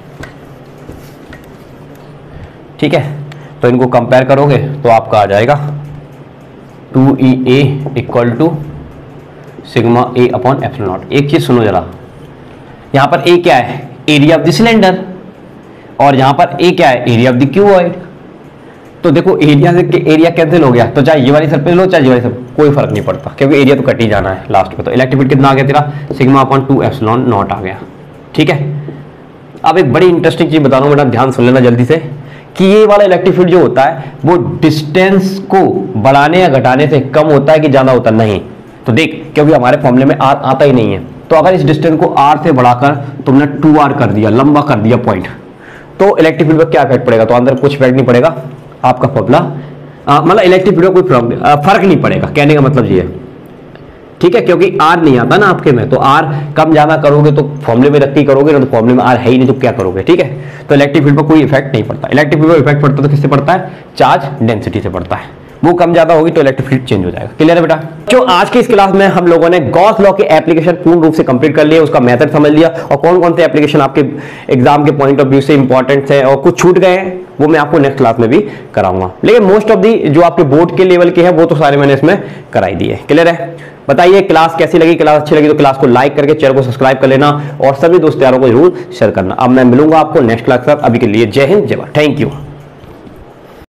ठीक है, तो इनको कंपेयर करोगे तो आपका आ जाएगा two E A equal to sigma A upon epsilon naught. एक चीज सुनो जरा, यहां पर ए क्या है? एरिया ऑफ द सिलेंडर, और यहां पर ए क्या है? Area of the cuboid. तो देखो एरिया से एरिया कैंसिल हो गया, तो चाहे ये वाली सरफेस लो चाहे ये वाली सरफेस, कोई फर्क नहीं पड़ता, क्योंकि एरिया तो कट ही जाना है लास्ट में। तो इलेक्ट्रिक फील्ड कितना आ गया तेरा? Sigma upon two epsilon naught आ गया। ठीक है, अब एक बड़ी इंटरेस्टिंग चीज बता रहा हूं बेटा, ध्यान सुन लेना जल्दी से, कि ये वाला इलेक्ट्रिक फील्ड जो होता है वो डिस्टेंस को बढ़ाने या घटाने से कम होता है कि ज्यादा होता नहीं। तो देख, क्योंकि हमारे फॉर्मूले में आर आता ही नहीं है, तो अगर इस डिस्टेंस को आर से बढ़ाकर तुमने टू आर कर दिया, लंबा कर दिया पॉइंट, तो इलेक्ट्रिक फील्ड पर क्या इफेक्ट पड़ेगा? तो अंदर कुछ इफेक्ट नहीं पड़ेगा, आपका फॉर्मूला मतलब इलेक्ट्रिक फील्ड कोई फर्क नहीं पड़ेगा, कहने का मतलब ये है। ठीक है, क्योंकि आर नहीं आता ना आपके में, तो आर कम ज्यादा करोगे तो फॉर्मूले में रख के करोगे ना, तो फॉर्मूले में आर है ही नहीं तो क्या करोगे? ठीक है, तो इलेक्ट्रिक फील्ड पर कोई इफेक्ट नहीं पड़ता। इलेक्ट्रिक फील्ड पर इफेक्ट पड़ता है तो किससे पड़ता है? चार्ज डेंसिटी से पड़ता है। वो कम ज्यादा होगी तो इलेक्ट्रिक फील्ड चेंज हो जाएगा। क्लियर है बेटा? जो आज की इस क्लास में हम लोगों ने गॉस लॉ के एप्लीकेशन पूर्ण रूप से कंप्लीट कर लिया, उसका मेथड समझ लिया और कौन कौन से एप्लीकेशन आपके एग्जाम के पॉइंट ऑफ व्यू से इंपॉर्टेंट है और कुछ छूट गए हैं वो मैं आपको नेक्स्ट क्लास में भी कराऊंगा। लेकिन मोस्ट ऑफ दी जो आपके बोर्ड के लेवल के है वो तो सारे मैंने इसमें कराई दिए। क्लियर है? बताइए क्लास कैसी लगी? क्लास अच्छी लगी तो क्लास को लाइक करके चैनल को सब्सक्राइब कर लेना और सभी दोस्त यारों को जरूर शेयर करना। अब मैं मिलूंगा आपको नेक्स्ट क्लास के साथ। अभी के लिए जय हिंद, जय भारत, थैंक यू।